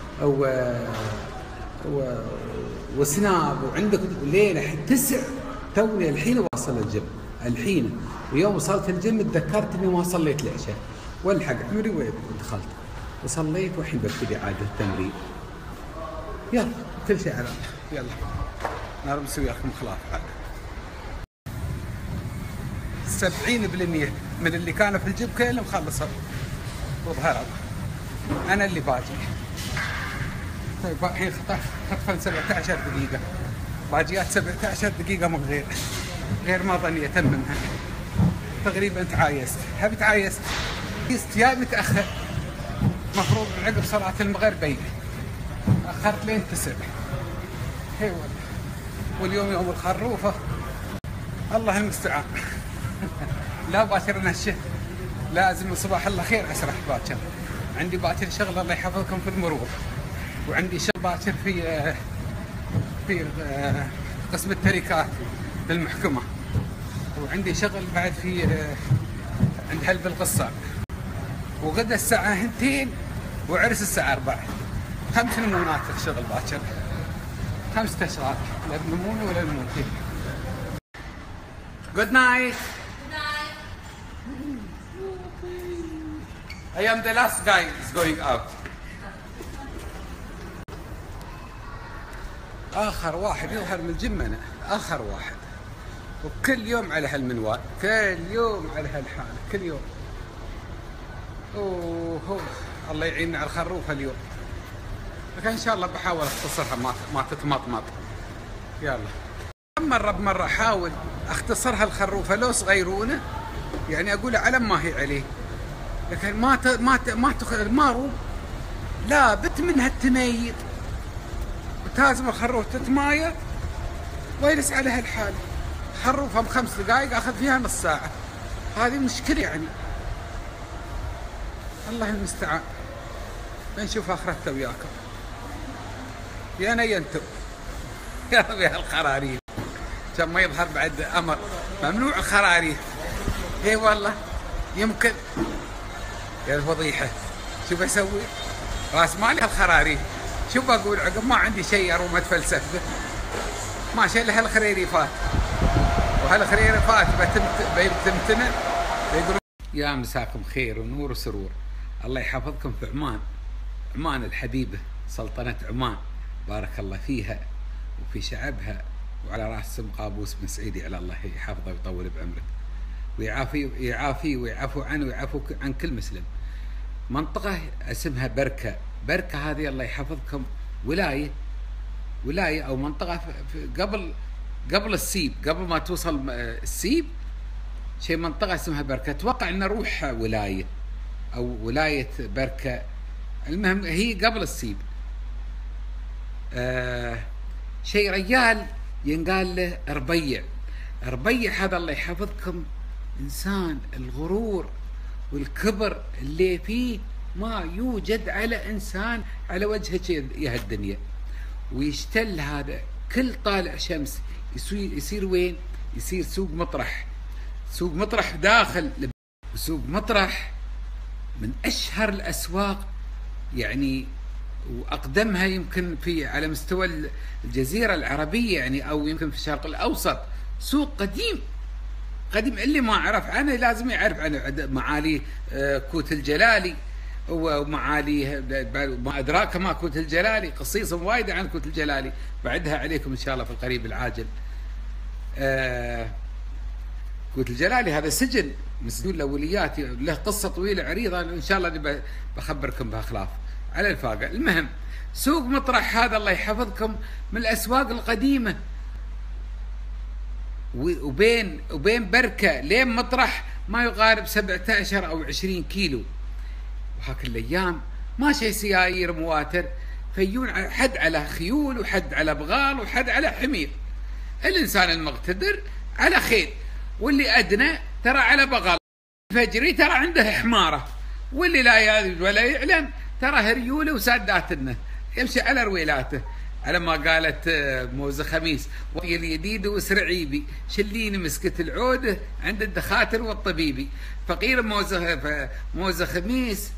وسناب، وعندك ليلة 9 توني الحين واصل الجيم الحين، ويوم وصلت الجيم تذكرت اني ما صليت العشاء والحق عمري ودخلت وصليت، والحين ببتدي عاد التمرين. يلا كل شيء على الله. يلا نار مسوي لكم خلاف عاد. 70% من اللي كانوا في الجيب كلهم خلصوا وظهروا، انا اللي باجي. طيب الحين خطفا 17 دقيقة، باجيات 17 دقيقة من غير ما ظني اتممها. تقريبا تعايست، جاي متأخر، مفروض عقب صلاة المغرب بيجي، أخرت لين 9. اي والله. واليوم يوم الخروفة، الله المستعان. لا باكر نشه، لازم صباح الله خير اسرح باكر. عندي باكر شغل الله يحفظكم في المرور، وعندي شغل باكر في قسم التركات بالمحكمة، وعندي شغل بعد في عند حلب القصة، وغدا الساعة 2 وعرس الساعة 4. 5 نمونات الشغل باكر، 5 اشغال، لا بنمونة ولا نمونتين. Good night. I am the last guy is going out. آخر واحد يظهر من الجيم أنا، آخر واحد، وكل يوم على هالمنوال، كل يوم على هالحالة، كل يوم. أوه الله يعيننا على الخروف اليوم، لكن إن شاء الله بحاول أختصرها ما تتمطمط. يلا. مرة بمرة أحاول أختصرها الخروفة لو صغيرونة، يعني أقول على ما هي عليه، لكن ما تأخذ المارو، لا بت منها التميت، وتازم الخروفة تتمايط ويجلس على هالحالة. خروفة ب5 دقائق أخذ فيها نص ساعة، هذه مشكلة يعني. الله المستعان. بنشوف آخرته وياكم. يا أنا يا أنتم. يا ربي هالخراريف. عشان ما يظهر بعد امر ممنوع الخراريف. اي والله يمكن. يا الفضيحه، شو بسوي؟ راس مالي الخراريف، شو بقول عقب ما عندي شيء اروم اتفلسف به. ما شاء الله هالخريريفات، وهالخريريفات بتمتنع. يقولون يا مساكم خير ونور وسرور، الله يحفظكم في عمان الحبيبه، سلطنه عمان، بارك الله فيها وفي شعبها، وعلى راسهم قابوس بن سعيدي، على الله يحفظه ويطول بعمره ويعافيه ويعفو عنه ويعفو عن كل مسلم. منطقة اسمها بركة هذه الله يحفظكم، ولاية أو منطقة قبل السيب، قبل ما توصل السيب، شيء منطقة اسمها بركة. أتوقع أن نروح ولاية أو ولاية بركة، المهم هي قبل السيب. شيء رجال ينقال له ربيع هذا الله يحفظكم، إنسان الغرور والكبر اللي فيه ما يوجد على إنسان على وجه الدنيا. ويشتل هذا كل طالع شمس يصير وين؟ يصير سوق مطرح داخل. سوق مطرح من أشهر الأسواق يعني، وأقدمها يمكن على مستوى الجزيرة العربية يعني، أو يمكن في الشرق الأوسط. سوق قديم اللي ما عرف عنه لازم يعرف عنه. معالي كوت الجلالي، ومعالي ما أدراك ما كوت الجلالي، قصيصة وايدة عن كوت الجلالي بعدها عليكم إن شاء الله في القريب العاجل. كوت الجلالي هذا سجن مسجون الأوليات، له قصة طويلة عريضة إن شاء الله بخبركم بها خلاف على الفاقة. المهم سوق مطرح هذا الله يحفظكم من الأسواق القديمة، وبين بركة لين مطرح ما يقارب 17 أو 20 كيلو. وهاك الأيام ما شيء سيايير مواتر، فيون حد على خيول وحد على بغال وحد على حمير. الإنسان المقتدر على خيل، واللي أدنى ترى على بغال، الفجري ترى عنده حمارة، واللي لا يدري ولا يعلم ترى هريوله وساداتنا يمشي على رويلاته. على ما قالت موزة خميس: وطي اليديد وسرعيبي شليني مسكت العودة عند الدخاتر والطبيبي. فقير موزة خميس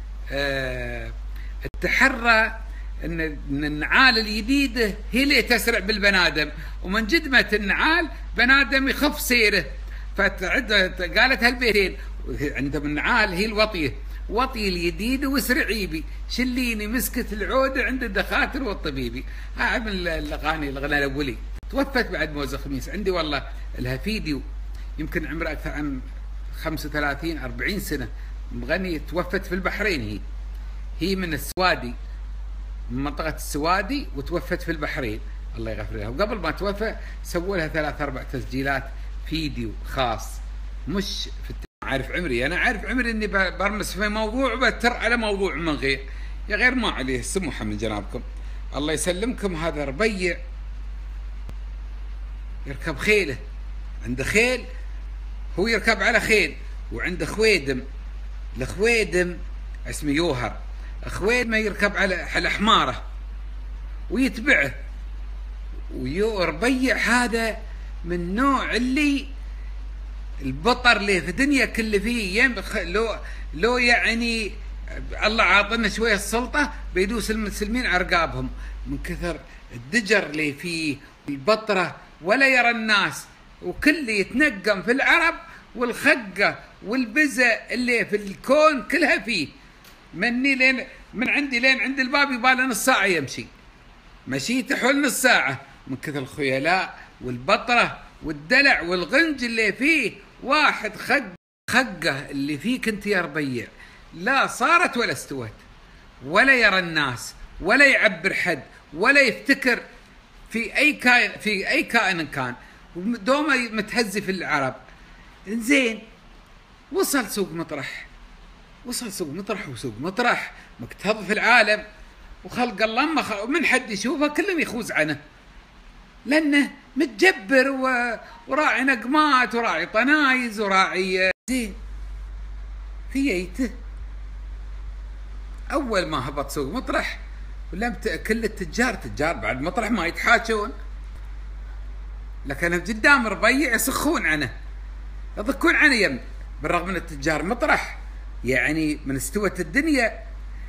التحرى ان النعال الجديده هي اللي تسرع بالبنادم، ومن جدمه النعال بنادم يخف سيره. قالت هالبيتين عندهم النعال هي الوطيه: وطي الجديد وسرعيبي شليني مسكت العوده عند الدخاتر والطبيبي. هاي من الاغاني الغنى الاولي. توفت بعد موزة خميس، عندي والله لها فيديو يمكن عمره اكثر عن 35 40 سنه، مغنيه. توفت في البحرين، هي من السوادي، من منطقة السوادي، وتوفت في البحرين الله يغفر لها. وقبل ما توفى سووا لها 3 4 تسجيلات فيديو خاص. مش في عارف عمري، أنا عارف عمري إني برمس في موضوع وبتر على موضوع من غير، يا غير ما عليه سموحة من جنابكم. الله يسلمكم. هذا ربيع يركب خيله، عنده خيل، هو يركب على خيل، وعنده خويدم. الخويدم اسمه يوهر، خويد ما يركب على حماره ويتبعه. ربيع هذا من نوع اللي البطر اللي في الدنيا كل فيه لو يعني الله عاطنا شويه السلطه بيدوس المسلمين عرقابهم من كثر الدجر اللي فيه البطره، ولا يرى الناس، وكل يتنقم في العرب، والخقه والبزه اللي في الكون كلها فيه. من عندي لين عند الباب يباله نص ساعة يمشي، مشيت حول نص ساعة من كثر الخيلاء والبطرة والدلع والغنج اللي فيه. واحد خقه اللي فيك انت يا ربيع لا صارت ولا استوت، ولا يرى الناس، ولا يعبر حد، ولا يفتكر في أي كائن كان، دوما متهزي في العرب. زين وصل سوق مطرح، وسوق مطرح مكتظ في العالم، وخلق الله من حد يشوفه كلهم يخوز عنه، لأنه متجبر وراعي نقمات وراعي طنايز وراعي زين. في ييته أول ما هبط سوق مطرح ولم كل التجار بعد مطرح ما يتحاجون، لكن قدام ربيع يسخون عنه، يضكون عنه يم. بالرغم من التجار مطرح يعني من استوت الدنيا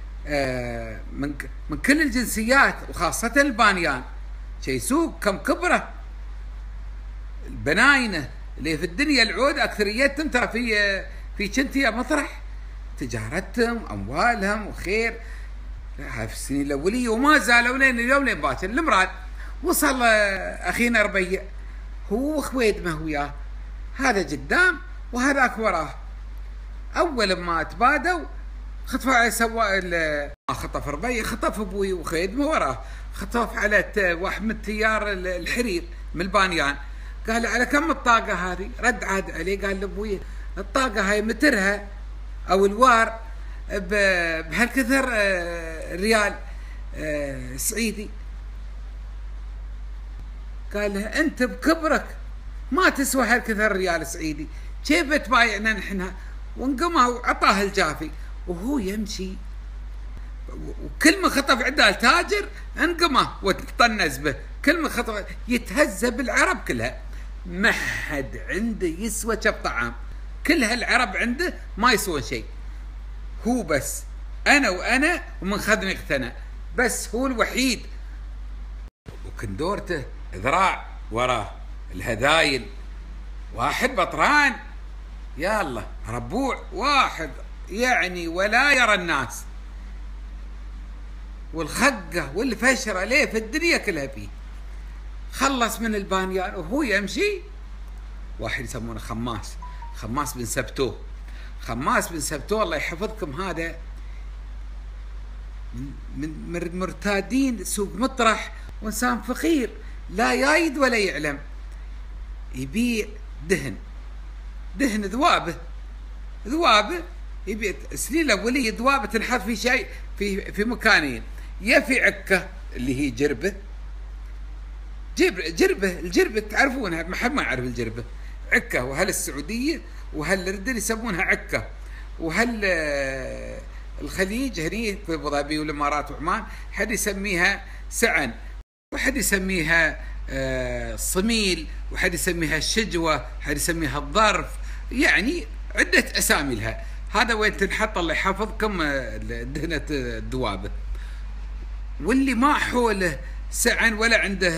من كل الجنسيات، وخاصة البانيان، شيء سوق كم كبره. البناينه اللي في الدنيا العود اكثريتهم ترى في شنتيا مطرح، تجارتهم اموالهم وخير. في السنين الاوليه وما زالوا لين اليوم لين باكر. المراد وصل اخينا ربيع هو وخويد ما وياه، هذا قدام وهذاك وراه. اول ما تبادوا خطفوا على سواق، خطف ربيع، خطف ابوي وخيدمه وراه، خطف على واحد من تيار الحرير من البانيان. قال على كم الطاقه هذه؟ رد عاد عليه قال لابوي الطاقه هاي مترها او الوار بهالكثر ريال سعيدي. قال له انت بكبرك ما تسوى هالكثر ريال سعيدي، كيف تبايعنا نحن؟ وانقمه وعطاه الجافي وهو يمشي، وكل ما خطف عنده التاجر انقمه وتطنز به، كل ما خطف يتهزى بالعرب كلها، ما حد عنده يسوى كب طعام، كل هالعرب عنده ما يسوى شيء، هو بس انا ومن خدني اقتنى، بس هو الوحيد. وكندورته ذراع وراه الهذايل، واحد بطران يا الله، ربوع واحد يعني ولا يرى الناس، والخقه والفشره ليه في الدنيا كلها فيه. خلص من البانيان وهو يمشي، واحد يسمونه خماس بن سبتوه. خماس بن سبتوه الله يحفظكم، هذا من مرتادين سوق مطرح، وانسان فقير لا يايد ولا يعلم، يبيع دهن ذوابه يبيع. السنين الاوليه ذوابه تنحط في شيء في مكانين، يا في عكة اللي هي جربة. الجربة تعرفونها، ما حد ما يعرف الجربة. عكة، وهل السعودية وهل الأردن يسمونها عكة، وهل الخليج هني في أبو ظبي والإمارات وعمان حد يسميها سعن، وحد يسميها صميل، وحد يسميها الشجوة، حد يسميها الظرف، يعني عدة أسامي لها. هذا وين تنحط الله يحفظكم دهنة الدوابة. واللي ما حوله سعن ولا عنده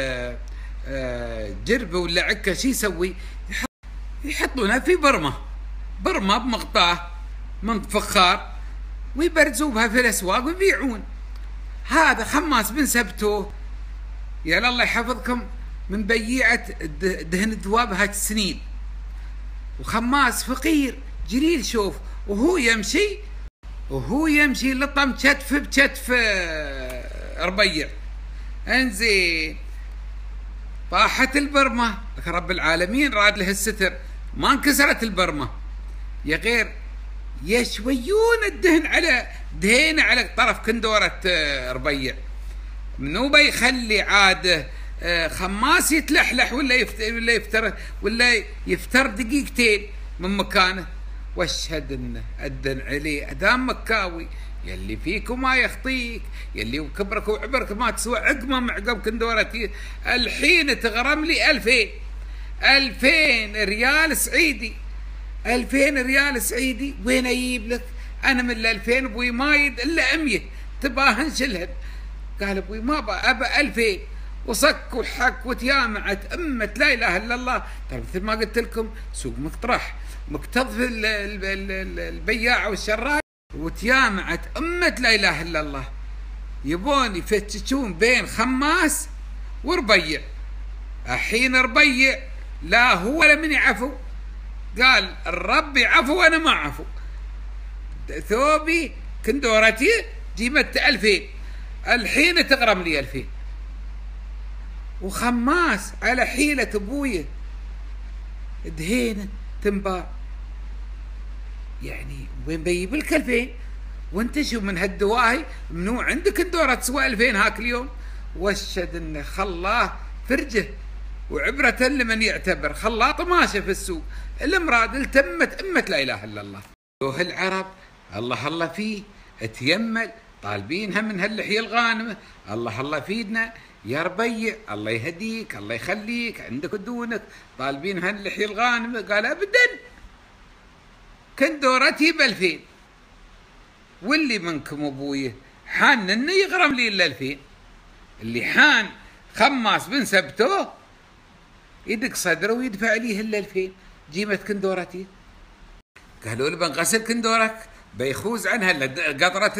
جربة ولا عكة شي يسوي؟ يحطونها في برمة بمقطاه من فخار، ويبرزوا بها في الأسواق ويبيعون. هذا خماس بن سبتو يا الله يحفظكم من بيعة دهن الدواب هاي السنين، وخماس فقير جليل. شوف وهو يمشي لطم كتف بكتف ربيع. انزين طاحت البرمة، لك رب العالمين راد له الستر، ما انكسرت البرمة يا غير يشويون الدهن على دهينه على طرف كندورة ربيع. منو بيخلي عاده خماس يتلحلح ولا يفتر دقيقتين من مكانه. واشهد انه الدن عليه ادام مكاوي، يلي فيكم ما يخطيك، يلي وكبرك وعبرك ما تسوى عقمه معقب كندورتي. الحين تغرم لي 2000 ريال سعيدي. 2000 ريال سعيدي وين اجيب لك انا من 2000 ابوي مايد الا 100 تباه انشلهن. قال ابوي ما ابى 2000 وصك وحك وتيامعت امه لا اله الا الله. ترى مثل ما قلت لكم سوق مقترح مكتظ في البياع والشراي، وتيامعت امه لا اله الا الله. يبون يفتشون بين خماس وربيع. الحين ربيع لا هو ولا من يعفو، قال الرب يعفو وانا ما عفو. ثوبي كندورتي قيمت 2000، الحين تغرم لي 2000. وخماس على حيلة ابويه دهينه تنباع. يعني وين بيجيب لك 2000 وانت شو من هالدواهي؟ منو عندك الدورة تسوى 2000 هاك اليوم؟ واشهد انه خلاه فرجه وعبرة لمن يعتبر، خلاه طماشة في السوق. الامراض التمت امة لا اله الا الله. لوه العرب الله فيه تيمل طالبينها من هاللحية الغانمة. الله فيدنا يا ربيع، الله يهديك الله يخليك عندك ودونك، طالبين هاللحية الغانمة. قال ابدا كندورتي ب2000، واللي منكم ابويه حان انه يغرم لي الا 2000. اللي حان خماس بن سبتو يدق صدره ويدفع ليه الا 2000 جيمة كندورتي. قالوا له بنغسل كندورك بيخوز عنها قطرة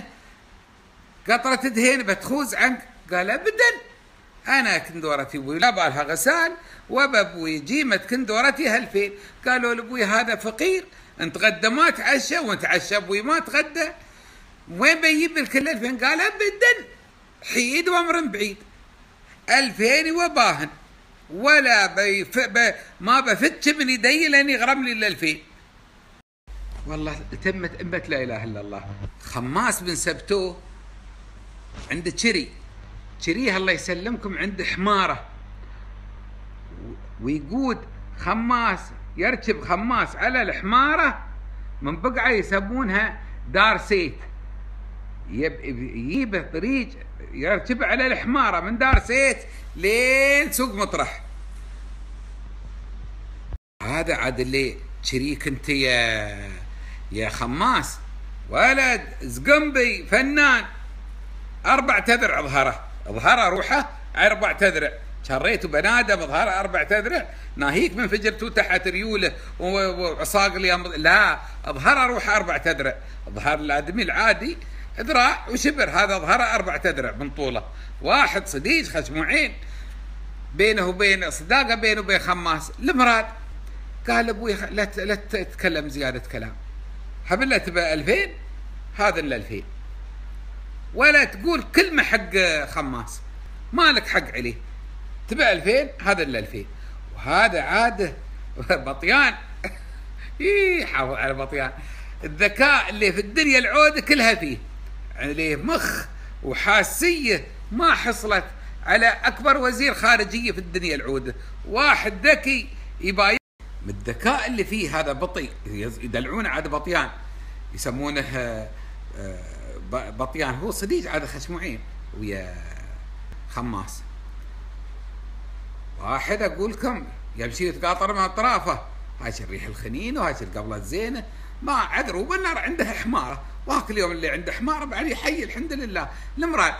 دهينة بتخوز عنك. قال ابدا انا كندورتي ابوي لا بالها غسال وبابوي جيمة كندورتي 2000. قالوا لابوي هذا فقير، انت غدا ما تعشى وانتعشى ابوي ما تغدى، وين بيجيب لك 2000؟ قال ابدا حيد وامر بعيد، 2000 وباهن ولا ما بفتش من يدي لين يغرم لي 2000. والله تمت امة لا اله الا الله. خماس بن سبتو عنده شريه الله يسلمكم، عنده حماره ويقود خماس، يركب خماس على الحماره من بقعه يسمونها دار سيت. يجيب طريق يركب على الحماره من دار سيت لين سوق مطرح. هذا عاد اللي شريك انت يا خماس، ولد زقنبي فنان 4 أذرع ظهره روحه 4 أذرع، شريته بنادم ظهره 4 أذرع، ناهيك من فجرته تحت ريوله وعصاق لا ظهره روحه 4 أذرع. ظهر الادمي العادي ذراع وشبر، هذا ظهره 4 أذرع من طوله. واحد صديق خشموعين بينه وبين صداقه بينه وبين خماس. المراد قال ابوي لا تتكلم زياده كلام، حبله تبى 2000 هذا ال 2000، ولا تقول كلمه حق خماس ما لك حق عليه، تبى 2000 هذا ال 2000. وهذا عاده بطيان حافظ على بطيان. الذكاء اللي في الدنيا العوده كلها فيه، عليه مخ وحاسية ما حصلت على أكبر وزير خارجية في الدنيا العودة. واحد ذكي يبايع من الذكاء اللي فيه، هذا بطيء يدلعونه عاد بطيان، يسمونه بطيان، هو صديق عاد خشموعين ويا خماس. واحد أقول لكم يمشي يتقاطر مع أطرافه، هاي الريح الخنين وهاي القبلة الزينة، ما عذروا بالنار عندها حمارة، وهاك اليوم اللي عنده حمارة بعد يحيي الحمد لله. المراد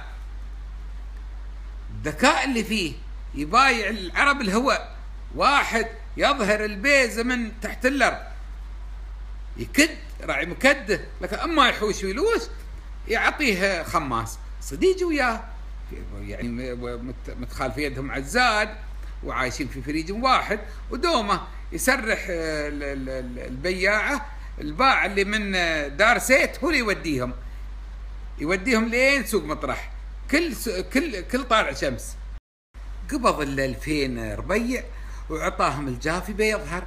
الذكاء اللي فيه يبايع العرب الهواء، واحد يظهر البيزة من تحت الأرض يكد راعي مكده، لكن أما يحوش ويلوش يعطيه خماس صديق وياه، يعني متخالفينهم عزاد وعايشين في فريج واحد، ودومه يسرح البياعة الباع اللي من دار سيت هو اللي يوديهم لين سوق مطرح، كل طالع شمس. قبض 2000 ربيع وعطاهم الجافي بيظهر،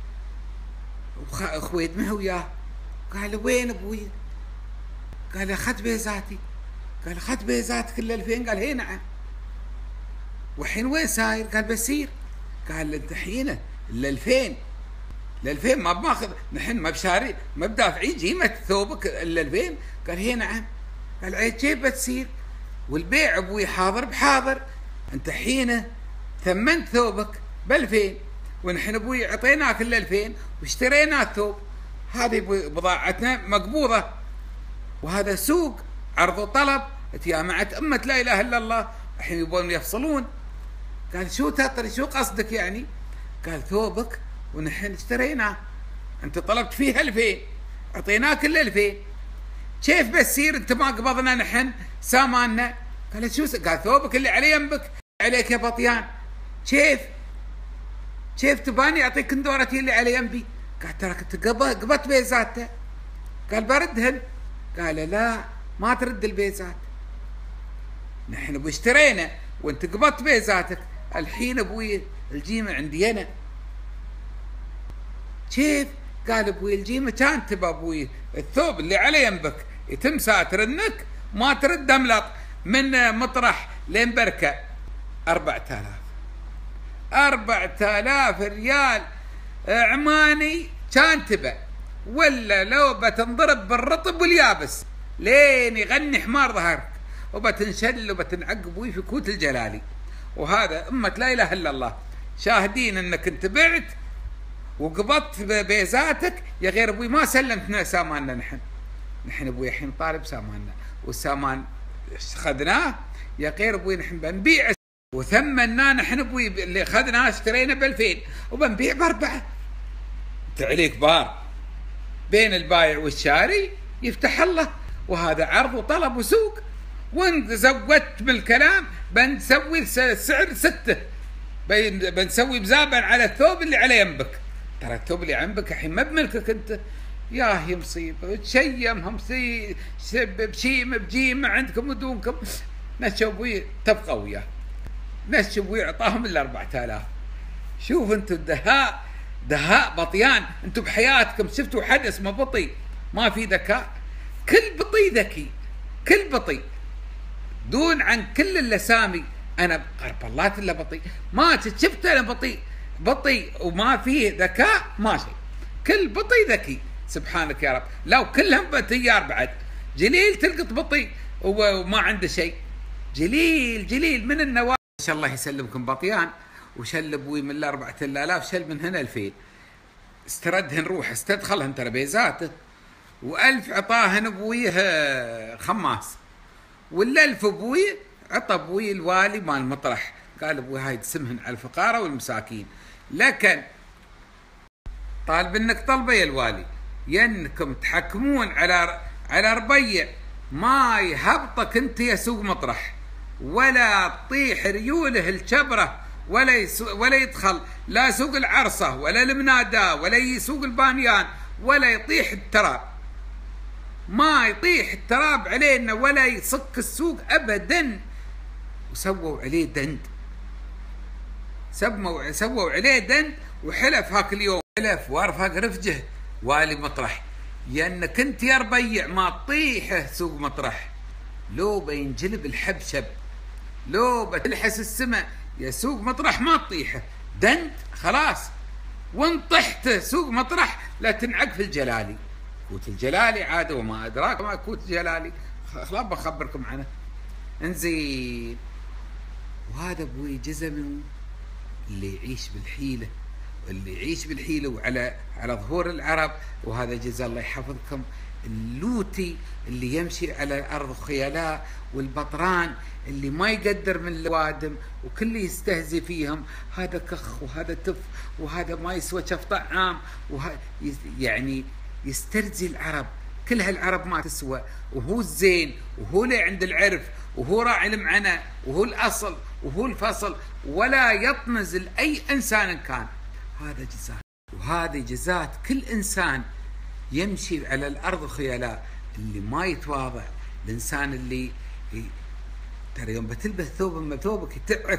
خويد ما هو وياه، قال وين ابوي؟ قال اخذت بيزاتي. قال اخذت بيزاتك ال 2000؟ قال هي نعم. والحين وين ساير؟ قال بسير. قال انت حينه ال 2000 ما بماخذ نحن ما بشاري ما بدافعين جيمة ثوبك ال 2000؟ قال هي نعم. قال عيد كيف بتسير؟ والبيع ابوي حاضر بحاضر، انت حينه ثمنت ثوبك ب 2000 ونحن ابوي اعطيناك ال 2000 واشترينا الثوب، هذه بضاعتنا مقبوضه، وهذا سوق عرض وطلب، تجامعت أمة لا إله إلا الله الحين يبون يفصلون. قال شو تطري، شو قصدك يعني؟ قال ثوبك ونحن اشتريناه، أنت طلبت فيه 2000 أعطيناك ال 2000، كيف بتصير أنت ما قبضنا نحن ساماننا؟ قال شو قال ثوبك اللي علي ينبك عليك يا بطيان، كيف تباني أعطيك كندورتي اللي علي ينبي؟ قال ترى كنت قبضت بيزاته. قال بردهن. قال لا ما ترد البيزات، نحن ابوي اشترينا وانت قبضت بيزاتك، الحين ابوي الجيمة عندي انا. كيف؟ قال ابوي الجيمة كانت ابوي الثوب اللي على ينبك يتم ساتر انك ما ترد دملط من مطرح لين بركة 4000 ريال عماني كان تبع، ولا لو بتنضرب بالرطب واليابس لين يغني حمار ظهرك، وبتنشل وبتنعقب في كوت الجلالي. وهذا أمة لا إله إلا الله شاهدين أنك انت بعت وقبضت بيزاتك. يا غير أبوي ما سلمتنا ساماننا، نحن أبوي الحين طالب ساماننا، والسامان خذناه يا غير أبوي نحن بنبيع وثمناه، نحن أبوي اللي خذناه اشترينا ب2000 وبنبيع ب4. انت عليك بار بين البايع والشاري يفتح الله، وهذا عرض وطلب وسوق، وانت زودت بالكلام بنسوي السعر 6، بنسوي بزابن على الثوب اللي على ينبك. ترى الثوب اللي عندك الحين ما بملكك انت، ياهي مصيبه تشيمهم بشيمه بجيمه عندكم ودونكم، نشوي تبقى وياه، نشوي اعطاهم ال 4000. شوف انتم دهاء بطيان، انتم بحياتكم شفتوا حد اسمه بطيء؟ ما في ذكاء، كل بطيء ذكي، كل بطيء دون عن كل الاسامي. انا قرب الله الا بطيء، ما شفت انا بطيء وما فيه ذكاء، ما شيء، كل بطيء ذكي. سبحانك يا رب، لو كلهم بطيار بعد جليل تلقط بطيء وما عنده شيء، جليل من النواة. ان شاء الله يسلمكم بطيان، وشل ابوي من 4000 شل من هنا 2000 استردهن روح استدخلهن ترابيزاته، و1000 عطاهن ابويه خماس، وال1000 ابوي عطى ابوي الوالي مال المطرح، قال ابوي هاي تسمهن على الفقراء والمساكين، لكن طالب انك طلبه يا الوالي ينكم تحكمون على ربيع ما يهبطك انت يا سوق مطرح، ولا تطيح ريوله الشبره، ولا يدخل لا سوق العرصه ولا المنادى ولا سوق البانيان، ولا يطيح التراب، ما يطيح التراب علينا ولا يصك السوق ابدا. وسووا عليه دند، سووا عليه دند، وحلف هاك اليوم، حلف وارفق رفجه والي مطرح، يانك انت يا ربيع ما تطيحه سوق مطرح، لو بينجلب الحبشب، لو بتلحس السماء يا سوق مطرح ما تطيحه، دنت خلاص، وان طحت سوق مطرح لا تنعق في الجلالي. كوت الجلالي عاد وما ادراك ما كوت الجلالي، خلاص بخبركم عنه. انزين، وهذا ابوي جزء من اللي يعيش بالحيله، اللي يعيش بالحيله وعلى ظهور العرب. وهذا جزء الله يحفظكم اللوتي اللي يمشي على الارض خيلاء، والبطران اللي ما يقدر من الوادم وكل يستهزي فيهم، هذا كخ وهذا تف وهذا ما يسوى شف طعام، يعني يسترزي العرب. كل هالعرب ما تسوى، وهو الزين، وهو اللي عند العرف، وهو راعي المعنى، وهو الاصل، وهو الفصل، ولا يطمز لاي انسان كان. هذا جزاء، وهذه جزات كل انسان يمشي على الارض خيلاء، اللي ما يتواضع، الانسان اللي ترى يوم بتلبس ثوب من ثوبك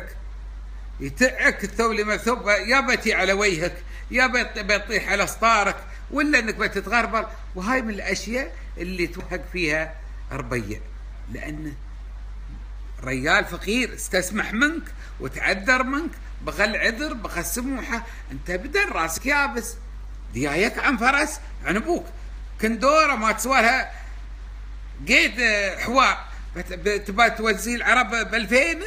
يتعك الثوب اللي مثوب، يا بتي على وجهك، يا بيطيح على اسطارك، ولا انك بتتغربل. وهاي من الاشياء اللي توهق فيها ربيع، لان ريال فقير استسمح منك وتعذر منك، بغى العذر، بغى السموحه، انت بدل راسك يابس، ديايك عن فرس عن ابوك، كندوره ما تسوى لها قيد حوار، تبى توزي العرب ب2000.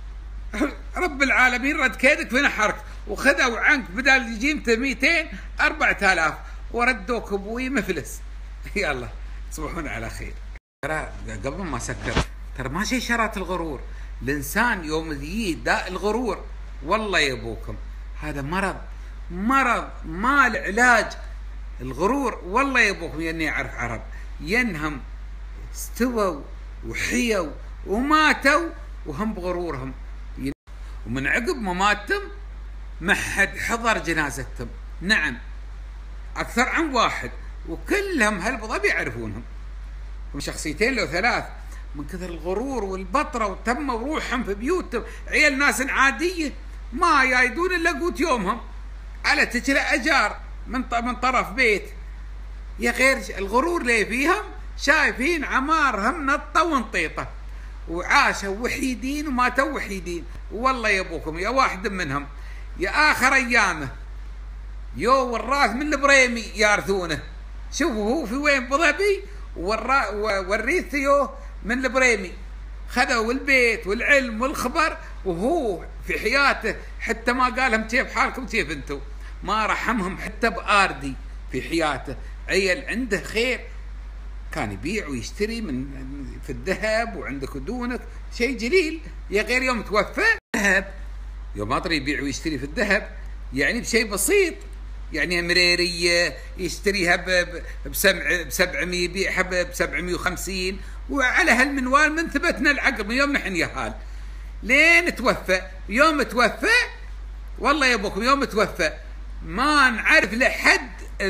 رب العالمين رد كيدك في نحرك، وخذوا عنك بدل يجيمته 200 4000، وردوك ابوي مفلس. يلا تصبحون على خير. ترى قبل ما سكر، ترى ما شي شرات الغرور. الانسان يوم ذي داء الغرور، والله يا ابوكم هذا مرض ما له علاج. الغرور والله يا ابوكم، يني اعرف عرب ينهم استووا وحيوا وماتوا وهم بغرورهم، ومن عقب مماتهم ما حد حضر جنازتهم. نعم اكثر عن واحد، وكلهم هالبضب يعرفونهم، شخصيتين لو ثلاث، من كثر الغرور والبطره، وتموا روحهم في بيوتهم. عيال ناس عاديه ما يايدون الا قوت يومهم على تجرى اجار من طرف بيت. يا غير الغرور ليه فيهم، شايفين عمارهم نطه ونطيطه، وعاشوا وحيدين وماتوا وحيدين. والله يا ابوكم يا واحد منهم يا اخر ايامه يو والراث من البريمي يارثونه. شوفوا هو في وين بظبي، والريث يو من البريمي، خذوا البيت والعلم والخبر، وهو في حياته حتى ما قالهم كيف حالكم كيف انتم، ما رحمهم حتى باردي في حياته. عيل عنده خير كان يبيع ويشتري من في الذهب، وعندك ودونك شيء جليل. يا غير يوم توفى ذهب، يوم اطري يبيع ويشتري في الذهب يعني بشيء بسيط، يعني مريريه يشتريها ب 700 يبيعها ب 750، وعلى هالمنوال من ثبتنا العقل من يوم نحن يهال لين توفى. يوم توفى والله يا ابوكم يوم توفى ما نعرف لحد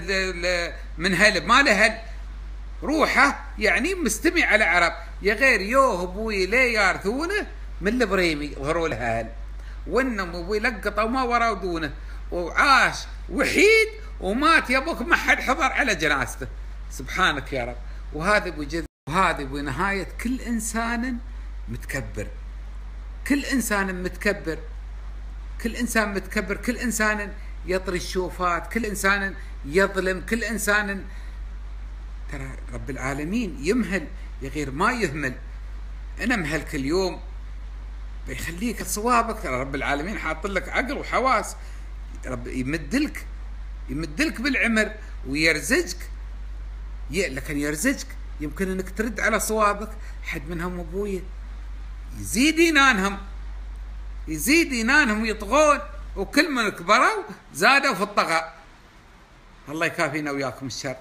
من هل ما له هل روحه، يعني مستمع على عرب. يا غير يوه ابوي ليه يارثونه من البريمي ظهروا لها هل، وانهم ابوي لقطوا ما ورا ودونه، وعاش وحيد ومات يا ابوك ما حد حضر على جنازته. سبحانك يا رب. وهذا وهذا بنهايه كل انسان متكبر، كل انسان متكبر، كل انسان متكبر، كل انسان يطري الشوفات، كل انسان يظلم، كل انسان. ترى رب العالمين يمهل يا غير ما يهمل. انا مهل كل يوم بيخليك صوابك. ترى رب العالمين حاط لك عقل وحواس، رب يمدلك بالعمر ويرزقك، لكن يرزقك يمكن انك ترد على صوابك. حد منهم ابويا يزيد ينانهم يطغون، وكل من كبروا زادوا في الطغى. الله يكافينا وياكم الشر.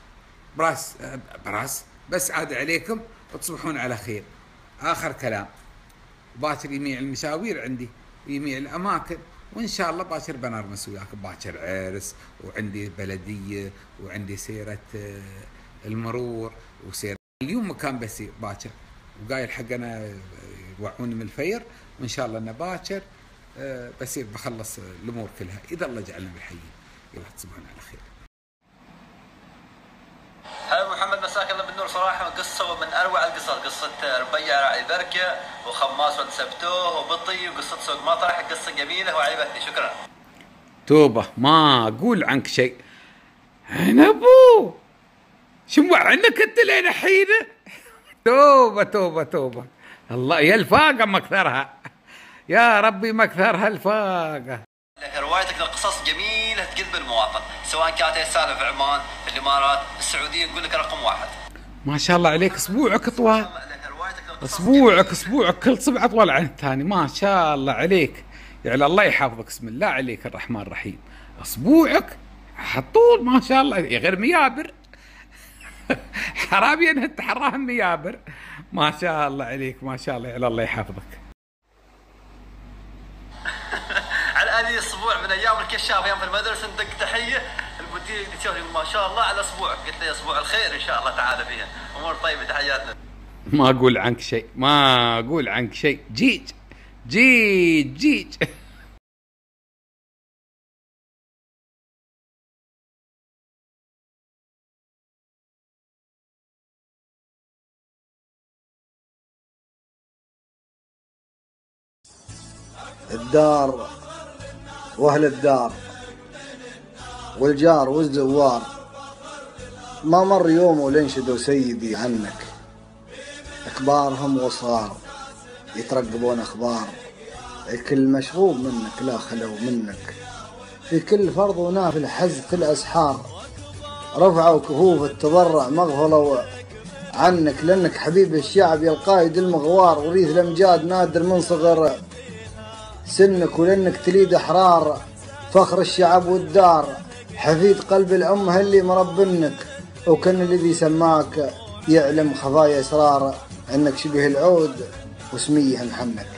براس بس عاد عليكم وتصبحون على خير. اخر كلام، باكر يميع المشاوير عندي ويميع الاماكن، وان شاء الله باكر بنرمس وياكم. باكر عرس، وعندي بلديه، وعندي سيره المرور، وسيره اليوم مكان بسير باكر، وقايل حقنا يوعوني من الفير، وان شاء الله انه باكر بسير بخلص الامور كلها اذا الله جعلنا بالحيين. يلا تصبحون على خير. هلا محمد، مساك الله بالنور. اقول صراحه قصه من اروع القصص، قصه ربيع راعي بركه وخماس ولد سبتوه وبطي وقصه سوق مطرح، قصه جميله وعجبتني. شكرا. توبة ما أقول عنك شيء. عنبو شو عنك أنت لين الحين؟ توبة توبة توبة. الله يا الفاقة مكثرها، يا ربي مكثرها الفاقة. لك روايتك للقصص جميله تجذب المواطن، سواء كانت السالفه في عمان، في الامارات، السعوديه، نقول لك رقم واحد. ما شاء الله عليك، اسبوعك طوال، اسبوعك كل صبع اطول عن الثاني، ما شاء الله عليك. يعني الله يحفظك، بسم الله عليك الرحمن الرحيم. اسبوعك حطول ما شاء الله، غير ميابر. حرامي انت حراهم ميابر. ما شاء الله عليك، ما شاء الله، على الله يحفظك. على هذه اسبوع من ايام الكشاف، ايام في المدرسه ندق تحيه المدير يقول ما شاء الله على اسبوعك، قلت له اسبوع الخير ان شاء الله تعالى فيها، امور طيبه، تحياتنا. ما اقول عنك شيء، ما اقول عنك شيء. جيج جيج جيج. الدار واهل الدار والجار والزوار ما مر يوم ولا انشدوا سيدي عنك، اكبارهم وصغار يترقبون اخبار، الكل مشغوب منك لا خلو منك، في كل فرض ونافل حزت الاسحار، رفعوا كفوف التضرع مغفلوا عنك، لانك حبيب الشعب يا القائد المغوار، وريث الامجاد نادر من صغر سنك، ولانك تليد احرار فخر الشعب والدار، حفيد قلب الامه اللي مربنك، وكان الذي سماك يعلم خفايا اسرار، انك شبه العود وسميه محنك.